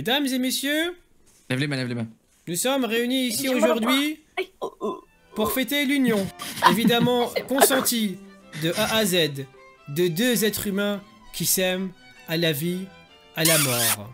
Mesdames et messieurs, lève les mains, lève les mains. Nous sommes réunis ici aujourd'hui pour fêter l'union, évidemment consentie de A à Z, de deux êtres humains qui s'aiment à la vie, à la mort.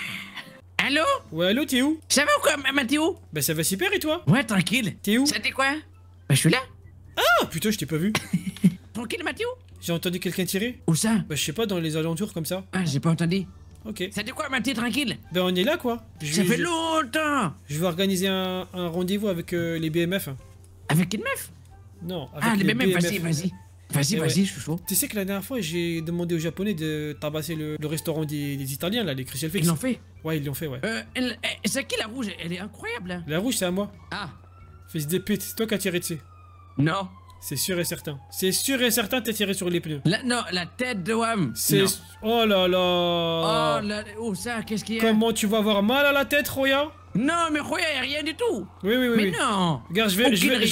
Allô? Ouais, allô, t'es où? Ça va ou quoi, Mathéo? Bah ça va super et toi? Ouais, tranquille. T'es où? Ça t'est quoi? Bah je suis là. Ah putain, je t'ai pas vu. Tranquille, Mathéo? J'ai entendu quelqu'un tirer? Où ça? Bah je sais pas, dans les alentours comme ça. Ah, j'ai pas entendu. Ok. Ça dit quoi, Mathieu, tranquille? Ben on est là quoi. Ça fait longtemps. Je vais organiser un rendez-vous avec les BMF. Avec une meuf? Non, avec Ah, les BMF, vas-y, vas-y. Vas-y, Eh vas-y, ouais. je suis chaud. Tu sais que la dernière fois, j'ai demandé aux Japonais de tabasser le restaurant des Italiens, là, les Crucial Fix. Ils l'ont fait? Ouais, ils l'ont fait, ouais. C'est qui la rouge? Elle est incroyable, hein. La rouge, c'est à moi. Ah. Fils des putes, c'est toi qui as tiré dessus. Non. C'est sûr et certain. C'est sûr et certain, t'as tiré sur les pneus. Non, la tête de Wam. C'est... Non. Oh là là. Oh là, où ça? Qu'est-ce qu'il y a? Comment tu vas avoir mal à la tête, Roya? Non, mais Roya, y a rien du tout. Oui, oui, oui. Mais oui. non. Regarde, je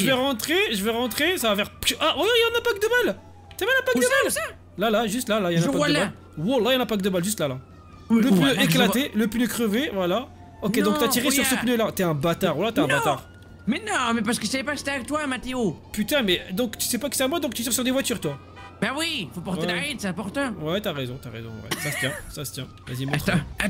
vais rentrer, ça va faire... Ah, regarde, il y a un impact de balle. T'as vu l'impact de balle? Où ça? Là, juste là, il y a un impact de balle. Wow, là, il y a un impact de balle, juste là. Le pneu éclaté, le pneu crevé, voilà. Ok, Non, donc t'as tiré sur ce pneu-là. T'es un bâtard, voilà, t'es un bâtard. Mais non, mais parce que je savais pas que c'était avec toi, Mathéo. Putain, mais donc tu sais pas que c'est à moi, donc tu tires sur des voitures, toi. Ben oui, faut porter la haine, c'est important. Ouais, t'as raison, ouais. Ça se tient, ça se tient. Vas-y, montre.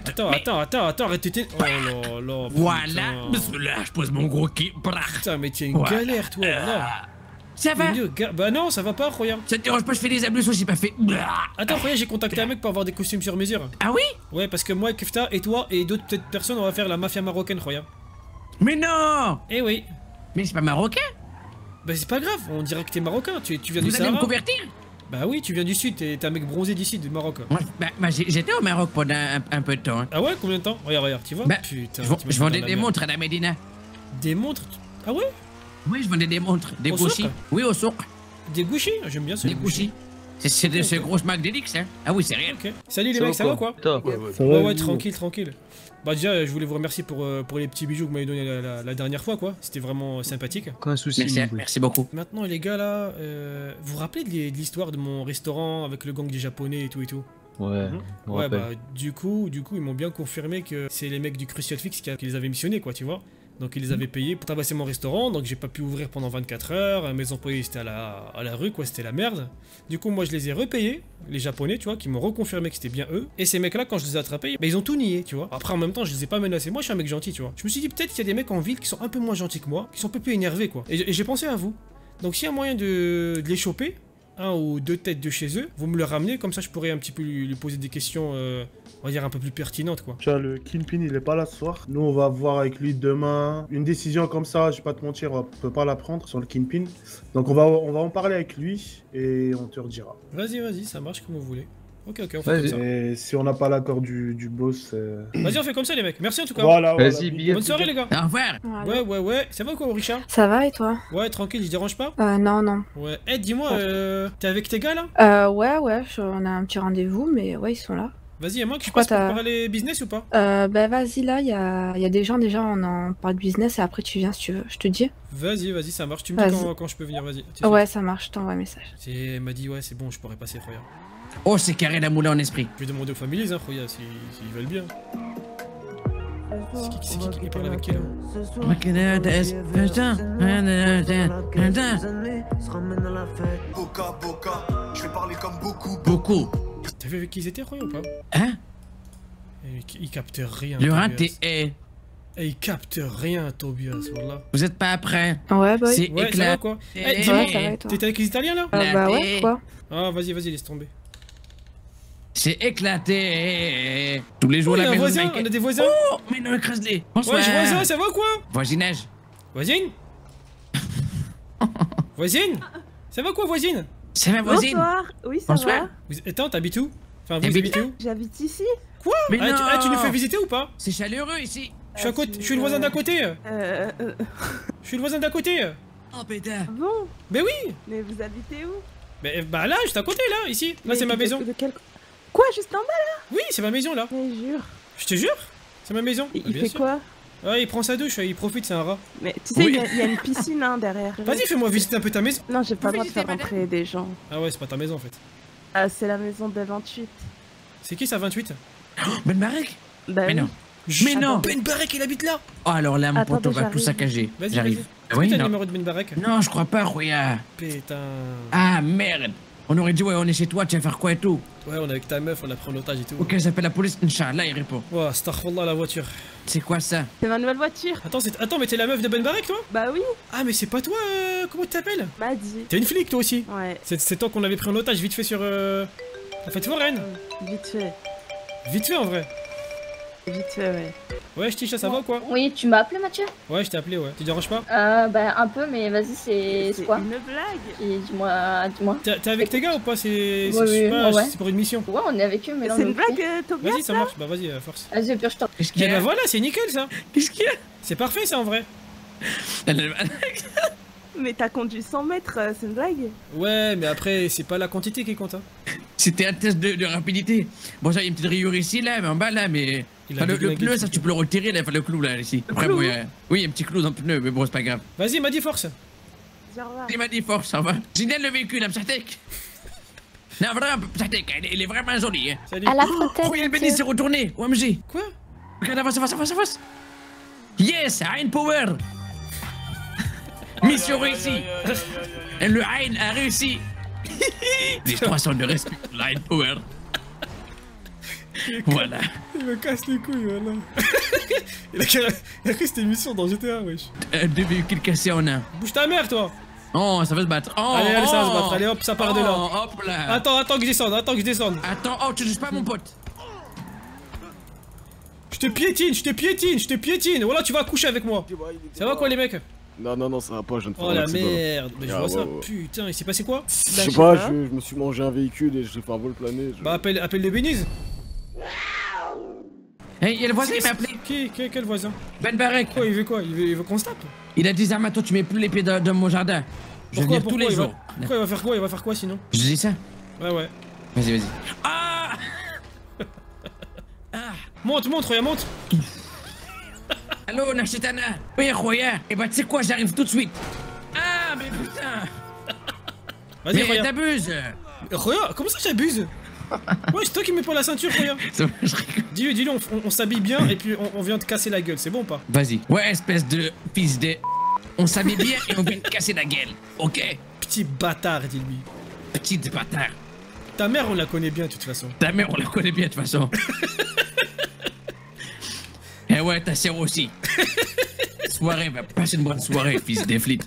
Attends, arrête, t'es... Oh là là, voilà, putain. là, je pose mon gros kick. Putain, mais t'es une galère, toi, là. Ça va? Bah non, ça va pas, regarde. Ça te dérange pas, je fais des ablutions, j'ai pas fait... Attends, regarde, j'ai contacté un mec pour avoir des costumes sur mesure. Ah oui? Ouais, parce que moi, Kefta, et toi, et d'autres peut-être personnes, on va faire la mafia marocaine, regarde. Mais non! Eh oui. Mais c'est pas marocain? Bah c'est pas grave, on dirait que t'es marocain, tu viens du Vous allez Sahara. me convertir? Bah oui, tu viens du sud, t'es un mec bronzé d'ici, du Maroc. Bah j'étais au Maroc pendant un peu de temps. Hein. Ah ouais, combien de temps? Regarde, tu vois? Bah, putain, je vendais des montres à la Médina. Des montres? Ah ouais? Oui, je vendais des montres, des Au gouchis. souk? Oui, au souk. Des gouchis? J'aime bien ça. Des gouchis. C'est de ces grosses marques d'Elix, hein. Ah oui, c'est réel. Ok. Salut les mecs, ça va quoi? Ouais, tranquille. Bah déjà, je voulais vous remercier pour les petits bijoux que vous m'avez donné la dernière fois, quoi. C'était vraiment sympathique. Aucun souci. Merci beaucoup. Maintenant, les gars, là, vous vous rappelez de l'histoire de mon restaurant avec le gang des Japonais et tout? Ouais, ouais, bah du coup, ils m'ont bien confirmé que c'est les mecs du Crucial Fix qui les avaient missionnés, quoi, tu vois. Donc ils les avaient payés pour tabasser mon restaurant, donc j'ai pas pu ouvrir pendant 24 heures, mes employés c'était à la rue, quoi, c'était la merde. Du coup, moi je les ai repayés, les Japonais, tu vois, qui m'ont reconfirmé que c'était bien eux. Et ces mecs-là, quand je les ai attrapés, bah ils ont tout nié, tu vois. Après, en même temps, je les ai pas menacés, moi je suis un mec gentil, tu vois. Je me suis dit peut-être qu'il y a des mecs en ville qui sont un peu moins gentils que moi, qui sont un peu plus énervés, quoi. Et j'ai pensé à vous. Donc s'il y a moyen de les choper, un ou deux têtes de chez eux, vous me le ramenez, comme ça je pourrais un petit peu lui poser des questions, on va dire un peu plus pertinentes, quoi. Tu vois, le Kingpin il est pas là ce soir. Nous on va voir avec lui demain. Une décision comme ça, je vais pas te mentir, on peut pas la prendre sur le Kingpin. Donc on va en parler avec lui et on te redira. Vas-y, ça marche comme vous voulez. Ok, on fait comme ça. Et si on n'a pas l'accord du boss... Vas-y, on fait comme ça les mecs, merci en tout cas. Voilà, Vas-y, billet. Bonne soirée les gars. Au revoir. Ouais, ça va quoi Richard? Ça va et toi? Ouais, tranquille, je dérange pas? Non. Ouais, dis-moi, t'es avec tes gars là? Ouais, on a un petit rendez-vous, mais ouais, ils sont là. Vas-y, y'a moi que je passe pour parler business ou pas? Bah vas-y, là, y a des gens déjà, on en parle business et après tu viens si tu veux, je te dis. Vas-y, ça marche, tu me dis quand je peux venir, vas-y. Ouais, ça marche, je t'envoie un message. Elle m'a dit, ouais, c'est bon, je pourrais passer, regarde. Oh, c'est carré la moulin en esprit. Je vais demander aux familiers, hein, regarde, s'ils veulent bien. C'est qui parle avec qui là? Boca, je vais parler comme beaucoup. T'as vu avec qui ils étaient, Roy, ou pas? Hein? Ils captent rien. Le rat est... Ils captent rien, Tobias, voilà. Vous êtes pas prêts? Ouais, bah c'est ouais, ça va quoi? Dis-moi, t'étais avec les Italiens là? Bah ouais, quoi? Ah, vas-y, laisse tomber. C'est éclaté. Tous les jours la maison. On a des voisins. Oh, mais non, écrase-les. Bonsoir. Ouais, voisin, ça va quoi? Voisinage. Voisine? Voisine? Ça va quoi, voisine? Ça va, voisine? Bonsoir. Oui, ça va. Attends, t'habites où? Enfin, vous habitez où? J'habite ici. Quoi? Mais non. Tu nous fais visiter ou pas? C'est chaleureux ici. Je suis le voisin d'à côté. Je suis le voisin d'à côté. Oh pétard. Bon. Mais oui. Mais vous habitez où? Bah là, juste à côté, là, ici. Là, c'est ma maison. Quoi, juste en bas là? Oui, c'est ma maison là. Mais jure. Je te jure, c'est ma maison. Il fait quoi? Ouais, il prend sa douche, il profite, c'est un rat. Mais tu sais, il y a une piscine hein, derrière. Vas-y, fais-moi visiter un peu ta maison. Non, j'ai pas le droit de faire rentrer des gens. Ah ouais, c'est pas ta maison en fait. Ah, c'est la maison de 28. C'est qui ça, 28? Ben Marek? Bah mais oui. non. Mais non. Ben Barek, il habite là. Oh, alors là, mon Attendez, pote, on va tout j'arrive. saccager. Vas-y, J'arrive. vas-y. Ah oui, T'as le non. numéro de Ben Barek? Non, je crois pas, Roya. Putain. Ah, merde. On aurait dit, ouais, on est chez toi, tu vas faire quoi et tout? Ouais, on est avec ta meuf, on l'a pris en otage et tout. Ok, j'appelle la police, Inch'Allah, il répond. Ouais, astaghfirullah la voiture. C'est quoi ça? C'est ma nouvelle voiture. Attends, mais t'es la meuf de Ben Barek, toi? Bah oui, Ah, mais c'est pas toi, comment tu t'appelles? m'a dit. T'es une flic, toi aussi? Ouais, C'est toi qu'on avait pris en otage vite fait sur la fête foraine. vite fait. Vite fait en vrai. Vite fait, ouais. Ouais, Ch'ticha, ça va ou quoi? Oui, tu m'as appelé Mathieu? Ouais, je t'ai appelé, ouais. Tu te déranges pas? Bah un peu, mais vas-y, c'est quoi? une blague. Et dis-moi. T'es avec tes gars ou pas? C'est Oui, oui, ouais. c'est pour une mission. Ouais, on est avec eux, mais là on C'est est une blague, occupés. Tobias. Vas-y, ça marche. Bah vas-y, force. Vas-y, au pire, je t'en. Qu'est-ce qu'il y Et bah a? voilà, c'est nickel ça. Qu'est-ce qu'il y a? C'est parfait ça en vrai. Mais t'as conduit 100 mètres, c'est une blague. Ouais, mais après, c'est pas la quantité qui compte. Hein. C'était un test de rapidité. Bon, ça, il y a une petite rayure ici, là, mais en bas, là, mais. Il a Enfin, le déglingué pneu, le ça, truc. tu peux le retirer, là, enfin, le clou, là, ici. Après, clou oui, oui, il y a un petit clou dans le pneu, mais bon, c'est pas grave. Vas-y, m'a dit force. Dis au revoir. Il m'a dit force, ça va. Génial le véhicule, Amsatek. Non, vraiment, Amsatek, il est vraiment joli, hein. Salut. À la frontière. Royal Benny s'est retourné, OMG. Quoi? Regarde, avance. Yes, Ain Power. Mission réussie. Et le Ain a réussi. Les 300 de respect, l'Ain Power. Voilà. Il me casse les couilles, voilà. il a cru cette émission dans GTA, wesh. Deux véhicules cassés en un. Bouge ta mère, toi. Oh, ça va se battre. Oh, Allez, ça va se oh. battre. Allez, hop, ça part de là. Oh, hop là. Attends que je descende, Attends, oh, tu touches pas mon pote. Je te piétine. Voilà, tu vas coucher avec moi. Ça va quoi, les mecs? Non, ça va pas, je ne fais Oh un la accident. merde. Mais je Ah, vois ça. ouais. Putain, il s'est passé quoi? Je sais pas, je me suis mangé un véhicule et j'ai fait un vol plané. Bah, appelle les Béniz. Hey, il y a le voisin, il m'a appelé. Quel voisin? Ben Barek. Quoi, il veut quoi? Il veut qu'on se tape? Il a dit, Zama, toi, tu mets plus les pieds dans mon jardin. Je vais venir tous les jours. Pourquoi il va faire quoi? Il va faire quoi sinon? Je dis ça. Ouais. Vas-y. Ah. Monte, Roya, monte. Allô, Nachitana. Oui, Roya. Eh ben, tu sais quoi, j'arrive tout de suite. Ah, mais putain. Vas-y, Mais Roya. t'abuses. Roya, comment ça j'abuse? Ouais, c'est toi qui mets pas la ceinture, Roya. Ça va, je rigole. Dis-lui, on s'habille bien et puis on vient te casser la gueule, c'est bon ou pas? Vas-y. Ouais, espèce de fils de... On s'habille bien et on vient te casser la gueule. Ok? Petit bâtard, dis-lui. Petite bâtard. Ta mère, on la connaît bien de toute façon. Ta mère, on la connaît bien de toute façon. Eh ouais, ta sœur aussi. Soirée, va passer une bonne soirée, fils des flics.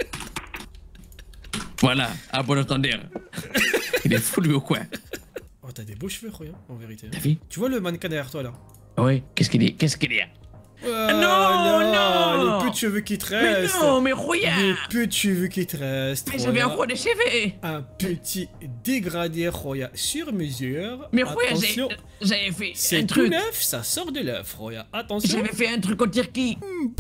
Voilà, à bon entendeur. Il est fou lui ou quoi? Oh, t'as des beaux cheveux, Roya, en vérité. T'as vu? Tu vois le mannequin derrière toi là? Oui, qu'est-ce qu'il est? Non, non. Les peu de cheveux qui te Mais restent. non, mais Roya. Les peu de cheveux qui te restent. Mais j'avais un Roya. gros de cheveux. Un petit dégradé Roya sur mesure. Mais Roya, attention, j'avais fait c'est un tout truc. neuf, ça sort de l'œuf, Roya. Attention. J'avais fait un truc en Turquie.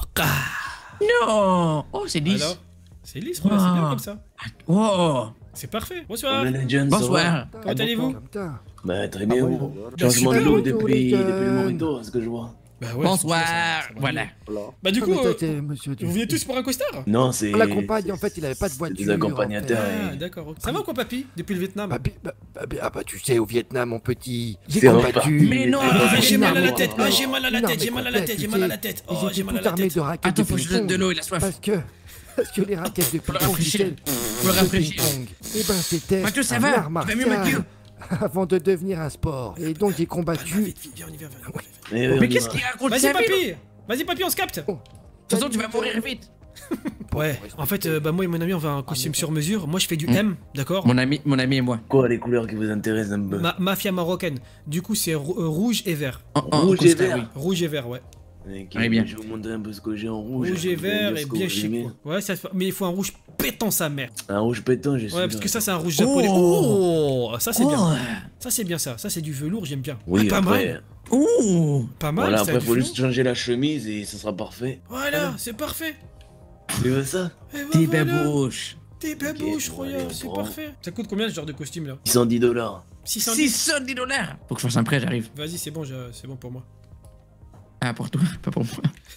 Non. Oh, c'est lisse. Alors, c'est lisse, Roya, c'est bien comme ça. Oh. C'est parfait. Bonsoir. Bonsoir. Comment allez-vous? Bah très bien, bon. changement de Super. l'eau depuis le Morito, ce que je vois. Bah ouais, Bonsoir. ça va Voilà. Voilà. Bah du coup, monsieur vous venez tous pour un costard? Non, c'est... On l'accompagne, en fait, il avait pas de c'est voiture. des accompagnateurs. Ah, et- d'accord. Ok. Ça va quoi, papy? Depuis le Vietnam? Bah, tu sais, au Vietnam, mon petit, j'ai C'est combattu. reparti. Mais non, Ah, j'ai mal à la Non, tête. non, Ah, j'ai mal à la non, tête. mais J'ai mal à la complet, tête. J'ai tu mal à sais, la tête. Ils Oh, étaient j'ai mal à tous la armés tête. de raquettes Attends, de faut que je donne de ping-pong. l'eau, il a soif. Parce que les raquettes de ping-pong, rafraîchir. tu sais, Faut le le rafraîchir. ping-pong, eh ben, c'était Mathieu, ça un va? art Tu vas mieux, Mathieu? martial avant de devenir un sport. Et donc, j'ai combattu. Vite, viens, on y va. Mais, Mais qu'est-ce qu'il raconte? Vas-y, C'est un film. papy. Vas-y, papy, on se capte. De toute façon, tu vas mourir vite. Ouais, en fait, bah moi et mon ami, on va un costume sur mesure. Moi, je fais du M, d'accord? Mon ami et moi. Quoi, les couleurs qui vous intéressent un peu? Mafia marocaine. Du coup, c'est rouge et vert. Rouge et vert. oui. Rouge et vert, ouais. Allez, bien. Je vais vous montrer un peu ce que j'ai en rouge. Rouge et Vous allez vert dire et ce que bien vous chic, aimez. quoi. Ouais, mais il faut un rouge pétant sa mère. Un rouge pétant, j'ai su. Ouais, parce que ça, c'est un rouge japonais. Oh, ça, c'est bien. Ça, c'est bien ça. Ça, c'est du velours, j'aime bien. Oui, Ah, pas après, mal. Ouh. Pas mal, voilà, ça, après, du faut velours. juste changer la chemise et ça sera parfait. Voilà, c'est parfait. Tu veux ça? Et ben T'es voilà. babouche. T'es babouche, bon, Roya, allez, on c'est prend. parfait. Ça coûte combien ce genre de costume là? $610. 610. $610. Faut que je fasse un prêt, j'arrive. Vas-y, c'est bon, c'est bon pour moi. Ah, pour toi, pas pour moi.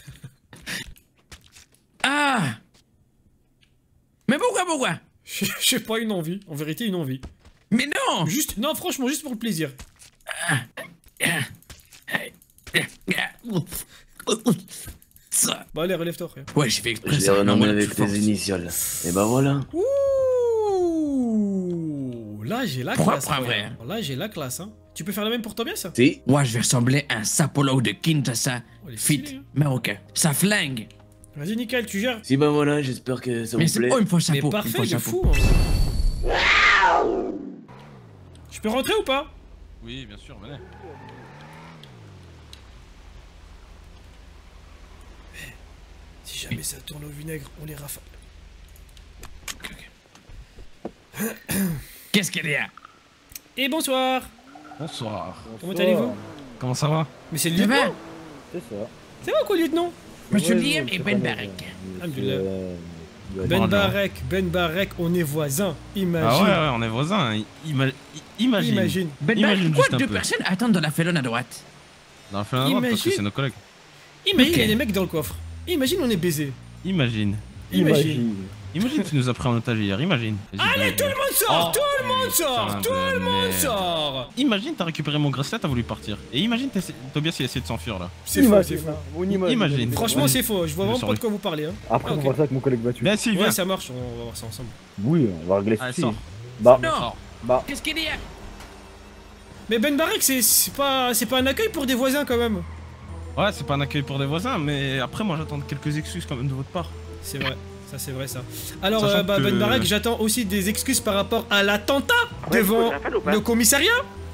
Ah. Mais pourquoi? J'ai pas une envie, en vérité, une envie. Mais non. Juste, non, franchement, juste pour le plaisir. Ça. Bon, allez, relève-toi, frère. Ouais, j'ai fait exprès. Je l'ai renommé avec tes initiales. Et bah voilà. Ouh, là, j'ai la Pourquoi classe. pas, frère. vrai? Là, j'ai la classe, hein. Tu peux faire la même pour Tobias, ça? Si. Moi, je vais ressembler à un sapolo de Kinshasa. Oh, il est Fit, stylé, hein. marocain. Ça flingue. Vas-y, nickel, tu gères. Si bah voilà, j'espère que ça Mais vous c'est plaît. oh, il me faut un Mais chapeau. Il me parfait, faut un il est chapeau. fou. Hein. Je peux rentrer ou pas? Oui, bien sûr, venez. Si jamais ça tourne au vinaigre, on les rafale. Qu'est-ce qu'il y a? Et bonsoir. Bonsoir. Comment allez-vous? Comment ça va? Mais c'est le Ça va? lieutenant. C'est ça. C'est moi quoi, lieutenant? Monsieur Liam et Ben Barek. Alhamdulillah. Ben Barek, on est voisins. Imagine. Ah ouais, on est voisins. Imagine. Imagine. Ben Imagine Barek, quoi, juste un deux peu. personnes attendent dans la felone à droite. Dans le flanc à droite, parce que Imagine. c'est nos collègues. Imagine, Ok. il y a des mecs dans le coffre. Imagine, on est baisé. Imagine. Imagine, tu nous as pris en otage hier, imagine. Allez, tout le monde sort. Oh, Tout le monde sort. putain Tout de le monde merde. sort. Imagine, t'as récupéré mon bracelet, t'as voulu partir. Et imagine, Tobias, il a essayé de s'enfuir là. C'est faux, c'est faux. Imagine. Franchement, c'est faux. Je vois Je vraiment sors pas le- de quoi vous parlez. Hein. Après, Ah, on ok. voit ça avec mon collègue battu. Viens, si, viens. Ouais, ça marche. On va voir ça ensemble. Oui, on va régler Allez, ceci. sors. Bah, Non. bah. Qu'est-ce qu'il y a? Mais Ben Barek, c'est pas un accueil pour des voisins quand même. Ouais, c'est pas un accueil pour des voisins, mais après, moi, j'attends quelques excuses quand même de votre part. C'est vrai. Ça, c'est vrai, ça. Alors, Sachant Ben que- Barek, j'attends aussi des excuses par rapport à l'attentat devant le commissariat.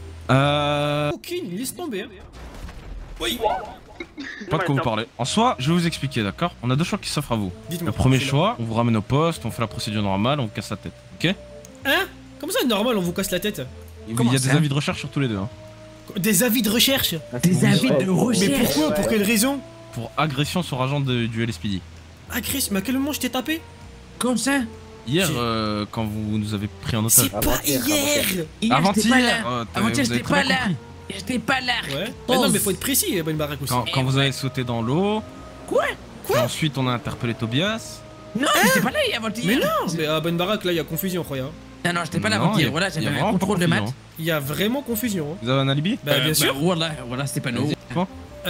Aucune, laisse tomber. Hein. Oui. Pas de quoi vous parler. En soi, je vais vous expliquer, d'accord? On a deux choix qui s'offrent à vous. Dites-moi. Le premier je suis là. choix, on vous ramène au poste, on fait la procédure normale, on vous casse la tête, ok? Hein? Comment ça, normal, on vous casse la tête? Il Comment y a ça des avis de recherche sur tous les deux, hein. Des avis de recherche? Des avis de Mais recherche. pourquoi? Pour quelle raison? Pour agression sur agent du LSPD. Ah, Chris, mais à quel moment je t'ai tapé? Comme ça? Hier, J'ai- quand vous nous avez pris en otage. C'est pas hier! Hier, j'étais Avant-hier, pas là. t'as- Avant-hier, vous avez j'étais très pas bien là. compris. J'étais pas là. Ouais. Mais non, mais faut être précis, Ben Barek aussi. Quand vous avez sauté dans l'eau. Quoi? Et ensuite, on a interpellé Tobias. Non, j'étais pas là avant-hier. Mais non! Mais à Ben Barek, là, il y a confusion, croyant. Non, non, j'étais pas là Non, y avant-hier. a- Voilà, y a j'avais un vraiment contrôle de pas maths. confusion. Il y a vraiment confusion. Hein. Vous avez un alibi? Bah, bien sûr. Voilà, c'était pas nous. Quoi?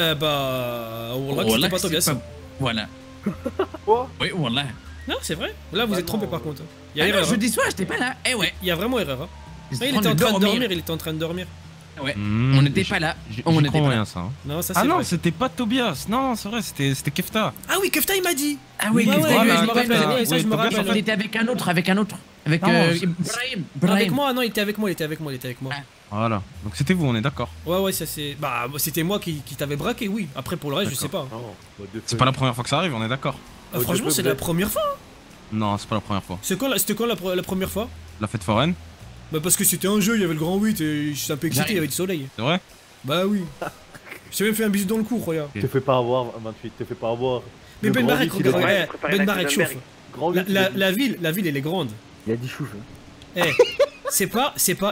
Wallah, que c'était pas Tobias. c'est pas- Voilà. Quoi? Oui, voilà. Non, c'est vrai. Là, vous êtes trompé par contre. Il y a Ah non, erreur. Hein. jeudi soir, j'étais pas là. Eh ouais. Il y a vraiment erreur. Hein. J'étais Ah, il était en train de dormir. Il était en train de dormir. Ouais. Hmm, On n'était j'y- pas là. j'y On crois n'était pas rien, là. ça. hein. Non, ça c'est Ah non, vrai. c'était pas Tobias. Non, c'est vrai, c'était Kefta. Ah oui, Kefta, il m'a dit. Ah oui, Ouais, Kefta, ouais, lui, voilà, je me rappelle. Kefta. Ouais, ça, Oui, je me Tobias, rappelle. en fait, Il était avec un autre. Avec Non, Brahim. Avec moi, non, il était avec moi. Ah. Voilà. Donc c'était vous, on est d'accord. Ouais, ça c'est. Bah, c'était moi qui t'avais braqué, oui. Après, pour le reste, je sais pas. C'est pas la première fois que ça arrive, on est d'accord. Ah, franchement, c'est la première fois. Non, c'est pas la première fois. C'était quand la première fois? La fête foraine, Bah, parce que c'était un jeu, il y avait le grand 8 et je suis un peu excité, il y avait du soleil. c'est vrai? Bah oui. Je t'ai même fait un bisou dans le cou, regarde. Te fais pas avoir, 28, te fais pas avoir. Mais Le Ben grand Barek, huit, il est regarde, vrai. Ben Barek chauffe. Grand huit, La ville, elle est grande. il a dit chouf. Eh, c'est pas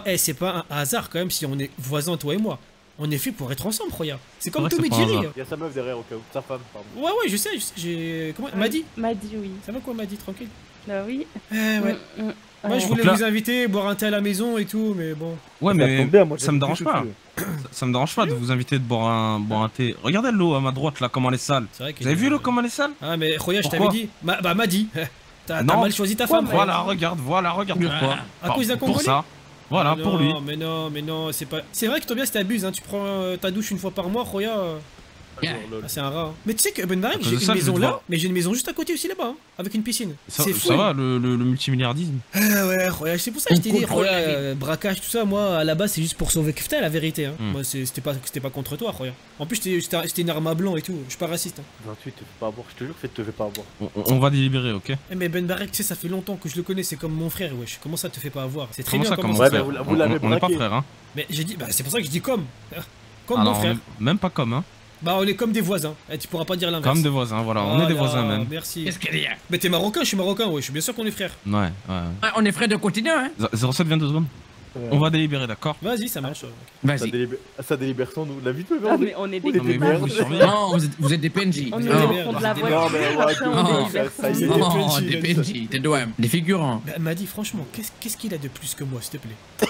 un hasard quand même si on est voisins, toi et moi. On est fait pour être ensemble, regarde. C'est comme Ouais, Tom c'est et pas un Jerry. hasard. Il y a sa meuf derrière au cas où. Sa femme, pardon. Ouais, je sais, j'ai. Comment m'a dit? M'a dit oui. Ça va quoi, m'a dit, tranquille? Bah oui. Ouais. Moi, je Ouais. voulais Donc là- vous inviter, boire un thé à la maison et tout, mais bon. Ouais, Ça mais tombe bien, moi, ça me dérange j'ai pas. tout Ça me dérange pas de vous inviter de boire un thé. Regardez l'eau à ma droite là, comment elle est sale. C'est vrai que. Vous avez vu l'eau comment elle est sale? Ah, mais Roya, je t'avais Pourquoi dit. Bah, m'a dit. T'as Non. mal choisi ta femme. Voilà, regarde pourquoi. À cause d'un Pour Congolais. ça. Voilà, Ah pour lui. non, mais non, c'est pas. C'est vrai que Tobias t'abuses, hein. Tu prends ta douche une fois par mois, Roya. Yeah. Ah, c'est un rat. Hein. Mais tu sais que Ben Barek, À cause j'ai de une ça, je maison vais là, devoir- mais j'ai une maison juste à côté aussi là-bas, hein, avec une piscine. Ça, C'est fou. ça va, le multimilliardisme. Ah ouais, Roya, c'est pour ça que je t'ai dit, contrôle Roya, la vie. braquage, tout ça, moi, à la base, c'est juste pour sauver Kefta, la vérité. Hein. Hmm. Moi, c'était pas contre toi, Roya. En plus, c'était une arme à blanc et tout, je suis pas raciste. Hein. 28, te fais pas avoir. Je te jure que te fais pas avoir. On va délibérer, ok? Eh, mais Ben Barek, tu sais, ça fait longtemps que je le connais, c'est comme mon frère, wesh. Comment ça te fait pas avoir? C'est très Comment bien ça, comment comment Ouais, ça. mais frère vous l'avez On n'est pas braqué. frères, hein? Mais j'ai dit, bah, c'est pour ça que je dis comme. Comme Ah mon non, frère. même pas comme, hein? Bah, on est comme des voisins. Eh, tu pourras pas dire l'inverse. Comme des voisins, voilà, on est des voisins même. Merci. Qu'est-ce qu'il y a? Mais t'es marocain, je suis marocain, ouais, je suis bien sûr qu'on est frères. Ouais. Ouais, on est frères de continent, hein. 07, 22 secondes. On va délibérer, d'accord? Vas-y, ça marche. Vas-y. Ça délibère sans nous. La vie peut Ah, mais on est des On est Non, mais merde. vous surveillez. Non, vous êtes des PNJ. On est Non. au fond de la Non, voiture. mais ouais, après, on non, délibère ça y est. sans nous. Oh, PNJ, des il a dit. PNJ, des douanes, des figurants. Bah, elle m'a dit, franchement, qu'est-ce qu'il a de plus que moi, s'il te plaît?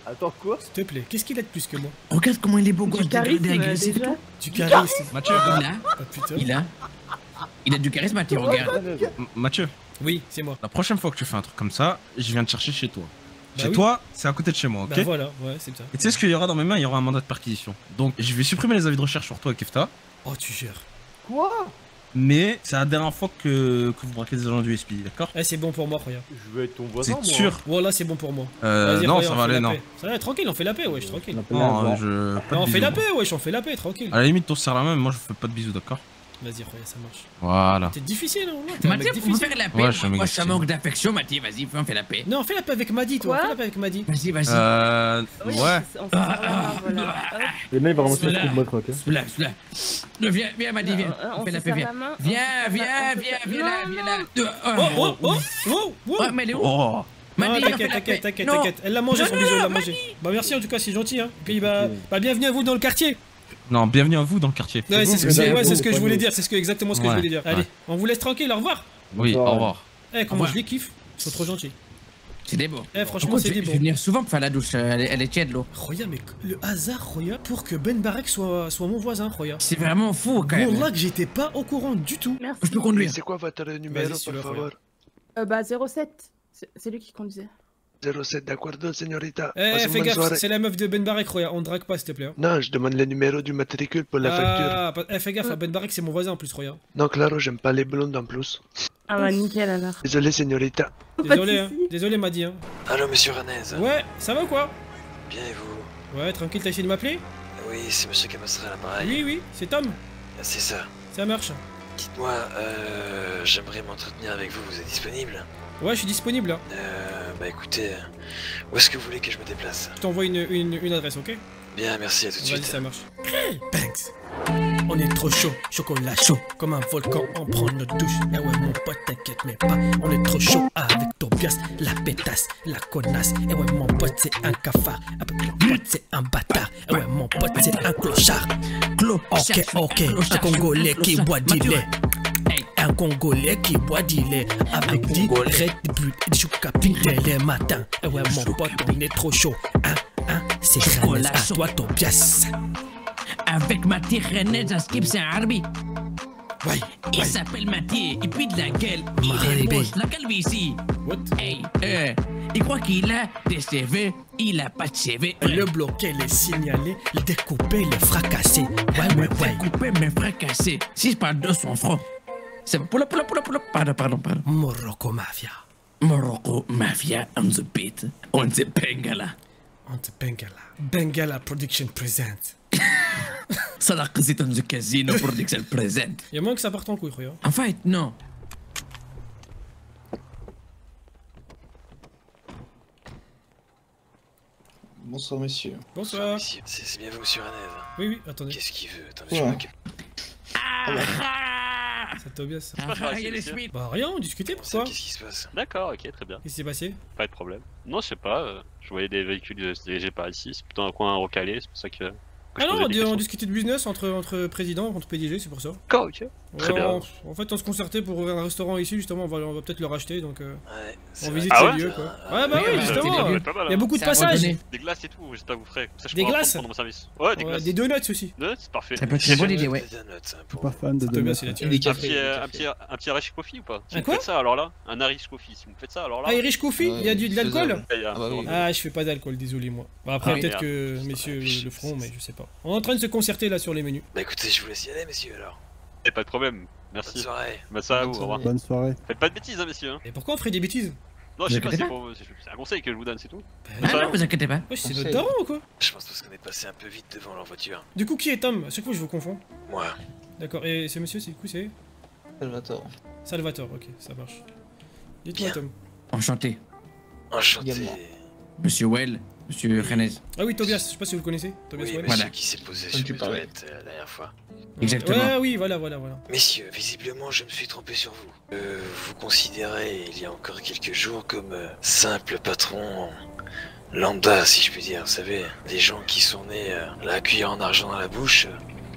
Attends, quoi? S'il te plaît, qu'est-ce qu'il a de plus que moi? Regarde comment il est beau gosse, Du charisme, dégradé, agressif et déjà. tout. Du charisme. Mathieu, Ah putain. Il a du charisme, Mathieu, regarde. Mathieu, Oui, c'est moi. la prochaine fois que tu fais un truc comme ça, je viens te chercher chez toi. Bah Chez oui. toi, c'est à côté de chez moi, ok? Bah voilà, ouais, c'est ça. Et tu sais ce qu'il y aura dans mes mains? Il y aura un mandat de perquisition. Donc, je vais supprimer les avis de recherche sur toi et Kefta. Oh, tu gères. Quoi? Mais c'est la dernière fois que vous braquez des agents du SP, d'accord? Eh, c'est bon pour moi, regarde. Je veux être ton voisin, C'est moi. sûr? Voilà, c'est bon pour moi. Vas-y, Non, Roya, ça on va fait aller, la non. paix. Ça va, tranquille, on fait la paix, wesh, tranquille. Non, je. Pas de On fait la bisous. paix, wesh, on fait la paix, tranquille. À la limite, on se serre la main, mais moi je fais pas de bisous, d'accord? Vas-y, Roya, ça marche. Voilà. T'es difficile, hein, t'es un mec Mathieu, faut me difficile. faire la paix. Ouais, je suis un mec Moi, ça difficile. manque d'affection, Mathieu. Vas-y, on fait la paix. Non, fais la paix avec Madi, toi. Quoi Fais la paix avec Madi. Vas-y, vas-y. Oui, Ouais. On se serre la main, voilà. Hop. Et là, il va ramasser Voilà. le coup de moi, croque. Celui-là. Viens, Madi, viens. On On fait se la paix, serre viens. la main. Viens là. Oh, oh, oh. Ouais, mais elle est où? Oh! Ah, Madi, on fait la t'inquiète, paix. t'inquiète, Non. t'inquiète. Elle l'a mangé, Non, son non, bisou, elle l'a non, mangé. Bah merci en tout cas, c'est gentil, hein. Puis bah bienvenue à vous dans le quartier. Non, bienvenue à vous dans le quartier. Ouais, c'est ce que, bienvenue à ouais, c'est vous, ce que je pas voulais nous. dire, c'est exactement ce que je Ouais, voulais dire. Allez, ouais. on vous laisse tranquille, au revoir. Oui, au revoir. Eh, comment revoir. je les kiffe. Ils sont trop gentils. C'est des beaux. Eh, franchement, Pourquoi c'est je des vais bons. venir souvent pour faire la douche. Elle est tiède, l'eau. Roya, mais le hasard, Roya, pour que Ben Barek soit mon voisin, Roya. C'est vraiment fou, quand même. Là que j'étais pas au courant du tout. Merci. Je peux conduire. C'est quoi votre numéro, Vas-y, por celui-là, favor? Bah 07. C'est lui qui conduisait. 07, d'accordo, señorita. Eh, Passez une fais bonne gaffe, soirée. c'est la meuf de Ben Barek, Roya. On drague pas, s'il te plaît. hein. Non, je demande le numéro du matricule pour la facture. Fais gaffe, Ben Barek, c'est mon voisin en plus, Roya. Non, claro, j'aime pas les blondes en plus. Ah bah nickel alors. Désolé, señorita. Désolé, Pas hein. de soucis. Désolé, Madi, hein. Allô, monsieur Ranez. Ouais, ça va ou quoi? Bien et vous? Ouais, tranquille, t'as essayé de m'appeler? Oui, c'est monsieur Camastra à l'appareil. Oui, oui, c'est Tom. C'est ça. Ça marche. Dites-moi, j'aimerais m'entretenir avec vous. Vous êtes disponible? Ouais, je suis disponible là. Bah écoutez, où est-ce que vous voulez que je me déplace? Je t'envoie une adresse, ok? Bien, merci, à tout de Vas-y, suite. ça marche. Banks. On est trop chaud, chocolat chaud. Comme un volcan, on prend notre douche. Eh ouais, mon pote, t'inquiète mais pas. On est trop chaud avec Tobias, la pétasse, la connasse. Eh ouais, mon pote, c'est un cafard. Avec mon pote, c'est un bâtard. Eh ouais, mon pote, c'est un clochard. Ok, un Congolais qui boit du lait. Un Congolais qui boit du lait avec du Red Bull et du Choucapine les matins. Eh ouais, mon pote, on est trop chaud. C'est Ranez à toi, Tobias. Avec Mathieu Ranez à Skip, c'est un Arbi. Ouais, Il s'appelle Mathieu, et puis de la gueule. Il est Marie boss, la calvitie. What? Hey, il croit qu'il a des CV, il a pas de CV. Le bloquer, les signaler, le découper, le fracasser. Ouais. Coupé mais fracassé. Si je parle de son front. C'est poula. Pardon. Morocco Mafia. Morocco Mafia on the beat. On the Bengala. On the Bengala. Bengala Production Present. Salah Qazit on the Casino Production Present. Y'a moins que ça parte en couille, regarde. En fait, non. Bonsoir messieurs. Bonsoir. Monsieur, c'est bien vous, monsieur Ranez? Oui, attendez. Qu'est-ce qu'il veut? Attendez, Ouais. je m'occupe. C'est Tobias. Il est Schmidt. Bah rien, on discutait, pourquoi? Qu'est-ce qui se passe? D'accord, ok, très bien. Qu'est-ce qui s'est passé? Pas de problème. Non, je sais pas, je voyais des véhicules se diriger par ici, c'est plutôt un coin recalé, c'est pour ça que. Ah non, on discutait de business entre président, entre PDG, c'est pour ça. D'accord, ok. Très Ouais, bien. En fait, on se concertait pour ouvrir un restaurant ici, justement, on va peut-être le racheter, donc on vrai. visite Ah ces ouais lieux, quoi. Ah, Ouais, bah oui, oui, ouais, justement. c'est Ouais, pas mal, Il y a hein. beaucoup de C'est passages. abandonné. Des glaces et tout, j'espère que vous ferez. Comme ça, je Des pourrai glaces prendre mon service. Ouais, des Ouais, glaces. des donuts aussi. Ouais, c'est parfait. Ça peut être une bonne idée, ouais. Des donuts, hein, pour Pas fan de Tobias, il a donuts. tiré. Un petit Irish Coffee ou pas? Si Un vous quoi? faites ça alors là, un Irish Coffee, si vous faites ça alors là. Ah, Irish Coffee, il y a de l'alcool? il y a un Ah bah oui. Ah, je fais pas d'alcool, désolé moi. Bah, après, Ah oui, peut-être merde. que messieurs le feront, mais je sais pas. On est en train de se concerter là sur les menus. Bah écoutez, je vous laisse y aller, messieurs, alors. Et pas de problème, Bonne merci. soirée. Bah ça à vous, au revoir. Bonne soirée. Faites pas de bêtises, hein, messieurs. hein. Et pourquoi on ferait des bêtises? Non, je sais pas, inquiétez c'est pas. pour c'est un conseil que je vous donne, c'est tout. Bah, Ah non, vous inquiétez pas. wesh, c'est notre daron ou quoi? Je pense parce qu'on est passé un peu vite devant leur voiture. Du coup, qui est Tom? À chaque fois, je vous confonds. Moi, D'accord, et ce monsieur, c'est du coup, c'est Salvatore. Salvatore, ok, ça marche. Dites-moi, Bien. Tom. Enchanté. enchanté. Également. Monsieur Well, monsieur Ranez. Ah oui, Tobias, je sais pas si vous le connaissez. Tobias Oui, Well. monsieur Voilà. qui s'est posé Comme sur tu les parlais. toilettes la dernière fois. Exactement. Ouais, oui, voilà. Messieurs, visiblement, je me suis trompé sur vous. Vous considérez, il y a encore quelques jours, comme simple patron lambda, si je puis dire. Vous savez, des gens qui sont nés la cuillère en argent dans la bouche.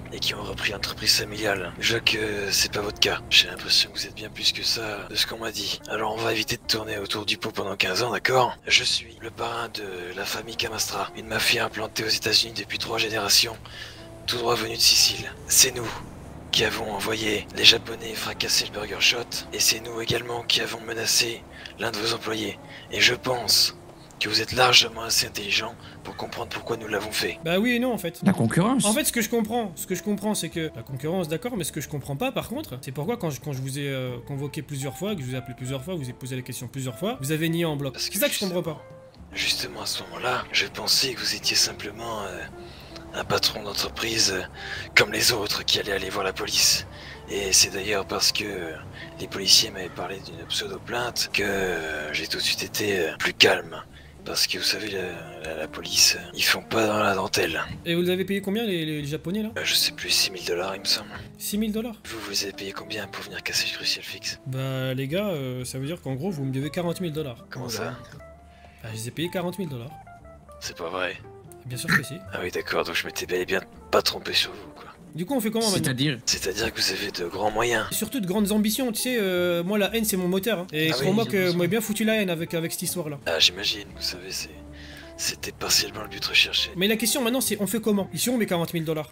et qui ont repris l'entreprise familiale. Je vois que c'est pas votre cas. J'ai l'impression que vous êtes bien plus que ça de ce qu'on m'a dit. Alors on va éviter de tourner autour du pot pendant 15 ans, d'accord? Je suis le parrain de la famille Camastra, une mafia implantée aux États-Unis depuis 3 générations, tout droit venu de Sicile. C'est nous qui avons envoyé les Japonais fracasser le Burger Shot, et c'est nous également qui avons menacé l'un de vos employés. Et je pense que vous êtes largement assez intelligent pour comprendre pourquoi nous l'avons fait. Bah oui et non en fait. La concurrence. En fait ce que je comprends, c'est que la concurrence d'accord, mais ce que je comprends pas par contre, c'est pourquoi quand je vous ai convoqué plusieurs fois, que je vous ai appelé plusieurs fois, que vous ai posé la question plusieurs fois, vous avez nié en bloc. C'est ça que je comprends pas. Justement à ce moment-là, je pensais que vous étiez simplement un patron d'entreprise comme les autres qui allait aller voir la police. Et c'est d'ailleurs parce que les policiers m'avaient parlé d'une pseudo-plainte que j'ai tout de suite été plus calme. Parce que vous savez, la police, ils font pas dans la dentelle. Et vous les avez payé combien les Japonais là? Je sais plus, 6 000 $, il me semble. 6 000 $? Vous les avez payé combien pour venir casser le Crucial Fix? Bah les gars, ça veut dire qu'en gros vous me devez 40 000 $. Comment ça? Bah je les ai payés 40 000 $. C'est pas vrai. Bien sûr que si. Ah oui d'accord, donc je m'étais bel et bien pas trompé sur vous quoi. Du coup on fait comment maintenant? C'est-à-dire que vous avez de grands moyens. Et surtout de grandes ambitions, tu sais, moi la haine c'est mon moteur. Hein. Et crois-moi que moi bien foutu la haine avec cette histoire là. Ah j'imagine, vous savez, c'était partiellement le but recherché. Mais la question maintenant c'est on fait comment? Ici on met 40 000 $. Ouais.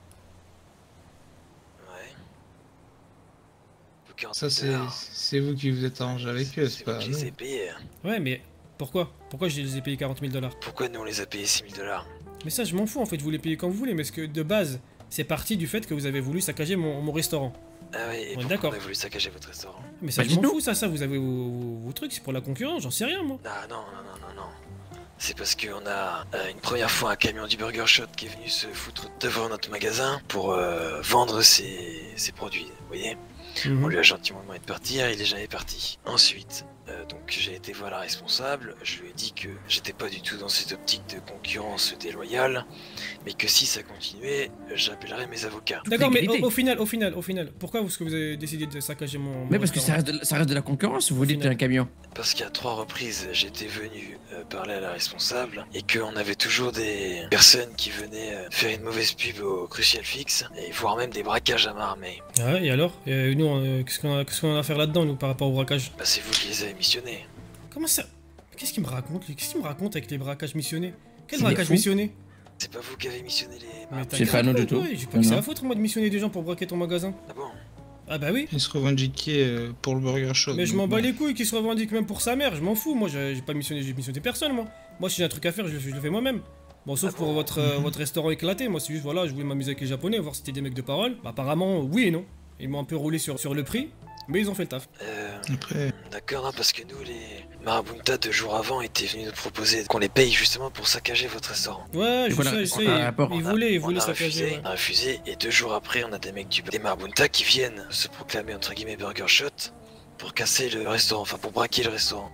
Ça c'est vous qui vous êtes arrangé avec eux, c'est pas nous. Les ai payés. Ouais mais pourquoi? Pourquoi je les ai payés 40 000 $? Pourquoi nous on les a payés 6 000 $? Mais ça je m'en fous en fait, vous les payez quand vous voulez, mais ce que de base c'est parti du fait que vous avez voulu saccager mon restaurant. Ah oui, et pourquoi on a voulu saccager votre restaurant? Mais ça je m'en fous ça vous avez vos trucs, c'est pour la concurrence, j'en sais rien moi. Ah non. C'est parce qu'on a une première fois un camion du Burger Shot qui est venu se foutre devant notre magasin pour vendre ses produits, vous voyez. On lui a gentiment demandé de partir, il est jamais parti. Ensuite, donc j'ai été voir la responsable, je lui ai dit que j'étais pas du tout dans cette optique de concurrence déloyale, mais que si ça continuait, j'appellerais mes avocats. D'accord, mais au final, pourquoi est-ce que vous avez décidé de saccager mon Mais parce que ça reste de la concurrence, vous dites un camion. Parce qu'à 3 reprises, j'étais venu parler à la responsable, et qu'on avait toujours des personnes qui venaient faire une mauvaise pub au Crucial Fix, et voire même des braquages à main armée. Ouais, et alors? Et nous, qu'est-ce qu'on a à faire là-dedans, nous, par rapport au braquage? Bah c'est vous qui les avez missionnés. Comment ça? Qu'est-ce qu'il me raconte, lui? Qu'est-ce qu'il me raconte avec les braquages missionnés? Quel braquage missionné? C'est pas vous qui avez missionné les... C'est pas nous du tout. J'ai pas que c'est à foutre, moi, de missionner des gens pour braquer ton magasin. Ah bon? Ah bah oui. Il se revendiquait pour le Burger Shot. Mais je m'en bats les couilles qu'il se revendique même pour sa mère, je m'en fous, moi j'ai pas missionné, j'ai missionné personne moi. Moi si j'ai un truc à faire, je le fais moi-même. Bon sauf pour votre restaurant éclaté, moi c'est juste voilà, je voulais m'amuser avec les Japonais, voir si c'était des mecs de parole. Bah, apparemment oui et non. Ils m'ont un peu roulé sur le prix, mais ils ont fait le taf. Après... D'accord, hein, parce que nous les Marabunta 2 jours avant étaient venus nous proposer qu'on les paye justement pour saccager votre restaurant. Ouais, je sais, ils voulaient saccager. On a refusé, et 2 jours après on a des mecs des Marabunta qui viennent se proclamer entre guillemets Burger Shot pour casser le restaurant, enfin pour braquer le restaurant.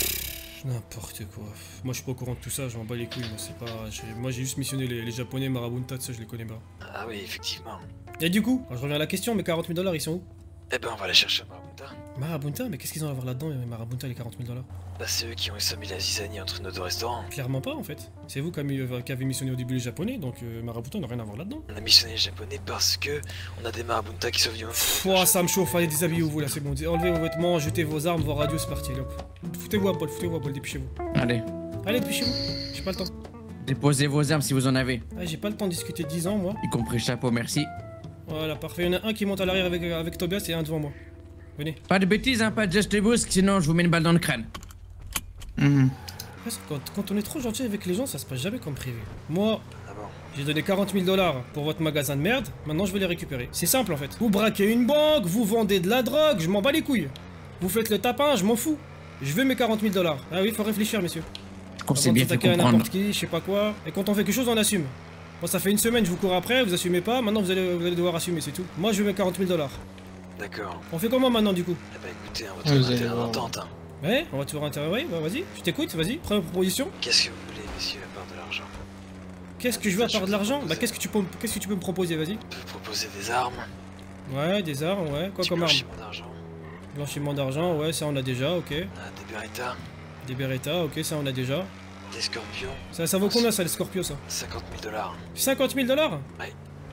N'importe quoi. Moi je suis pas au courant de tout ça, je m'en bats les couilles, moi c'est pas... Moi j'ai juste missionné les Japonais Marabunta, ça je les connais pas. Ah oui, effectivement. Et du coup, je reviens à la question, mais 40 000 $ ils sont où? Eh ben on va aller chercher à Marabunta. Marabunta? Mais qu'est-ce qu'ils ont à voir là-dedans, Marabunta, les 40 000 $? Bah c'est eux qui ont semé la zizanie entre nos 2 restaurants. Clairement pas en fait. C'est vous qui avez missionné au début les Japonais, donc Marabunta n'a rien à voir là-dedans. On a missionné les Japonais parce que on a des Marabunta qui sont venus... Ouah, ça me chauffe, allez déshabillez-vous là, c'est bon. Enlevez vos vêtements, jetez vos armes, vos radios, c'est parti, hop. Foutez-vous à bol, dépêchez-vous. Allez. Allez, dépêchez-vous, j'ai pas le temps. Déposez vos armes si vous en avez. Ah, j'ai pas le temps de discuter 10 ans moi. Y compris chapeau, merci. Voilà, parfait, il y en a un qui monte à l'arrière avec Tobias et un devant moi. Venez. Pas de bêtises, hein, pas de geste brusque, sinon je vous mets une balle dans le crâne. Quand on est trop gentil avec les gens, ça se passe jamais comme prévu. Moi, j'ai donné 40 000 $ pour votre magasin de merde, maintenant je vais les récupérer. C'est simple en fait. Vous braquez une banque, vous vendez de la drogue, je m'en bats les couilles. Vous faites le tapin, je m'en fous. Je veux mes 40 000 $. Ah oui, faut réfléchir, messieurs. Qu'on s'est bien fait comprendre. N'importe qui, je sais pas quoi. Et quand on fait quelque chose, on assume. Moi, ça fait une semaine, je vous cours après, vous assumez pas, maintenant vous allez devoir assumer, c'est tout. Moi, je veux mes 40 000 $. D'accord. On fait comment maintenant du coup? Eh bah écoutez, on va trouver un terrain d'entente. Ouais, on va trouver un terrain, ouais, bah vas-y, je t'écoute, vas-y, première proposition. Qu'est-ce que vous voulez, messieurs, à part de l'argent? Qu'est-ce que je veux à part de l'argent? Bah qu'est-ce que tu peux me proposer, vas-y? Je peux vous proposer des armes. Ouais, des armes, ouais, quoi comme armes? Blanchiment d'argent. Blanchiment d'argent, ouais, ça on a déjà, ok. Des Beretta. Des Beretta, ok, ça on a déjà. Des Scorpions. Ça vaut combien ça, les Scorpions, ça? 50 000 $. 50 000 $? Ouais.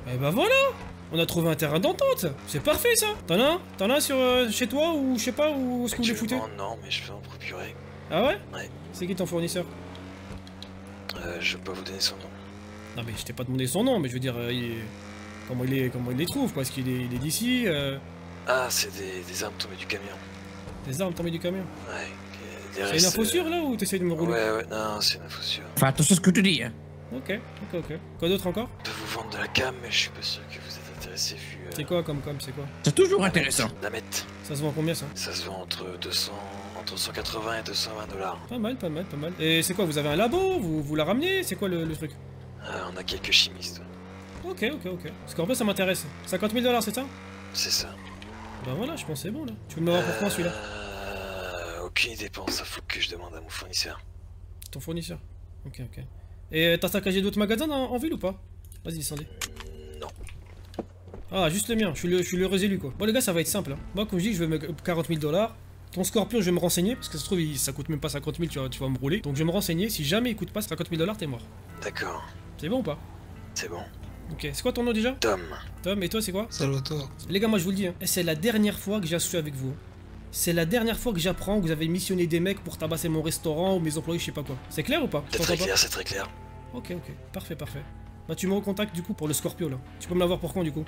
Eh bah voilà. On a trouvé un terrain d'entente. C'est parfait ça. T'en as un sur chez toi ou je sais pas où est-ce que vous les foutez? Non, mais je peux en procurer. Ah ouais? Ouais. C'est qui ton fournisseur? Je peux pas vous donner son nom. Non mais je t'ai pas demandé son nom, mais je veux dire, comment il les trouve, quoi? Est-ce qu'il est d'ici? Ah, c'est des armes tombées du camion. Des armes tombées du camion? Ouais. C'est une info sûre là ou t'essayes de me rouler? Ouais, non, c'est une info sûre. Enfin, attention à ce que tu dis, hein. Ok. Quoi d'autre encore? Je peux vous vendre de la cam, mais je suis pas sûr que vous êtes intéressé vu... C'est quoi comme c'est quoi? C'est toujours intéressant. La mette. Ça se vend combien ça? Ça se vend entre 180 et 220 $. Pas mal. Et c'est quoi, vous avez un labo? Vous la ramenez? C'est quoi le truc? On a quelques chimistes. Ok. Parce qu'en fait ça m'intéresse. 50 000 $, c'est ça? C'est ça. Bah voilà, je pense c'est bon là. Tu veux me l'avoir pour quand celui-là? Aucune idée pour ça, faut que je demande à mon fournisseur. Ton fournisseur? Ok. Et t'as saccagé d'autres magasins en ville ou pas? Vas-y, descendez. Non. Ah, juste le mien, je suis l'heureux élu quoi. Bon les gars, ça va être simple. Hein. Moi, comme je dis, je veux me 40 000 $. Ton Scorpion, je vais me renseigner, parce que ça se trouve, ça coûte même pas 50 000, tu vas me rouler. Donc je vais me renseigner, si jamais il coûte pas 50 000 $, t'es mort. D'accord. C'est bon ou pas? C'est bon. Ok, c'est quoi ton nom déjà? Tom, et toi c'est quoi? Salvatore. Les gars, moi je vous le dis, hein, c'est la dernière fois que j'associe avec vous. C'est la dernière fois que j'apprends que vous avez missionné des mecs pour tabasser mon restaurant ou mes employés, je sais pas quoi. C'est clair ou pas? c'est très clair, c'est très clair. Ok. Parfait. Bah tu me recontactes du coup pour le Scorpio là. Tu peux me l'avoir pour quand du coup?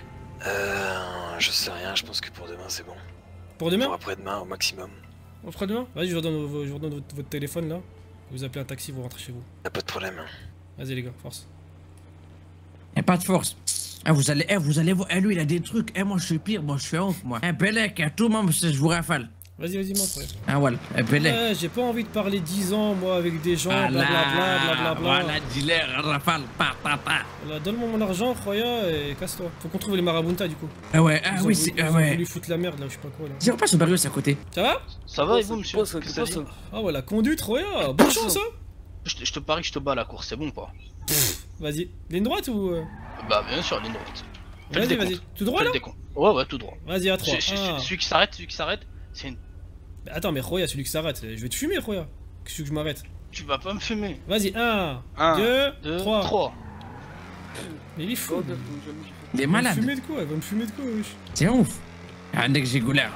Je sais rien, je pense que pour demain c'est bon. Pour demain? Pour après-demain au maximum. Après-demain? Vas-y, je vous redonne votre téléphone là. Vous appelez un taxi, vous rentrez chez vous. Y'a pas de problème. Vas-y les gars, force. Y'a pas de force. Vous allez voir, lui il a des trucs. Moi je suis pire, moi je suis honte, moi. Belek, à tout le monde, je vous rafale. Vas-y, montre. Ah voilà, Belek. Ouais, j'ai pas envie de parler 10 ans, moi, avec des gens, blablabla. Voilà, dealer, rafale, Voilà, donne-moi mon argent, Roya, et casse-toi. Faut qu'on trouve les marabuntas, du coup. Ah oui, Ils ont voulu foutre la merde, là, je sais pas quoi, là. J'ai repasse au Barrios à côté. Ça va? Ça va, et vous, monsieur? Ah ouais, la conduite, Roya, bonne chance, hein. Je te parie que je te bats à la course, c'est bon, quoi. Vas-y, ligne droite ou... Bah, bien sûr, ligne droite. Vas-y, tout droit, là? Ouais, tout droit. Vas-y, à 3. Celui qui s'arrête, c'est une... Attends, mais Roya, celui qui s'arrête, je vais te fumer, Roya. Qu'est-ce que je m'arrête? Tu vas pas me fumer. Vas-y, 1, 2, 3. Mais il est fou. Il est malade. Il va me fumer de quoi, wesh? C'est ouf. Un deck gigoulaire.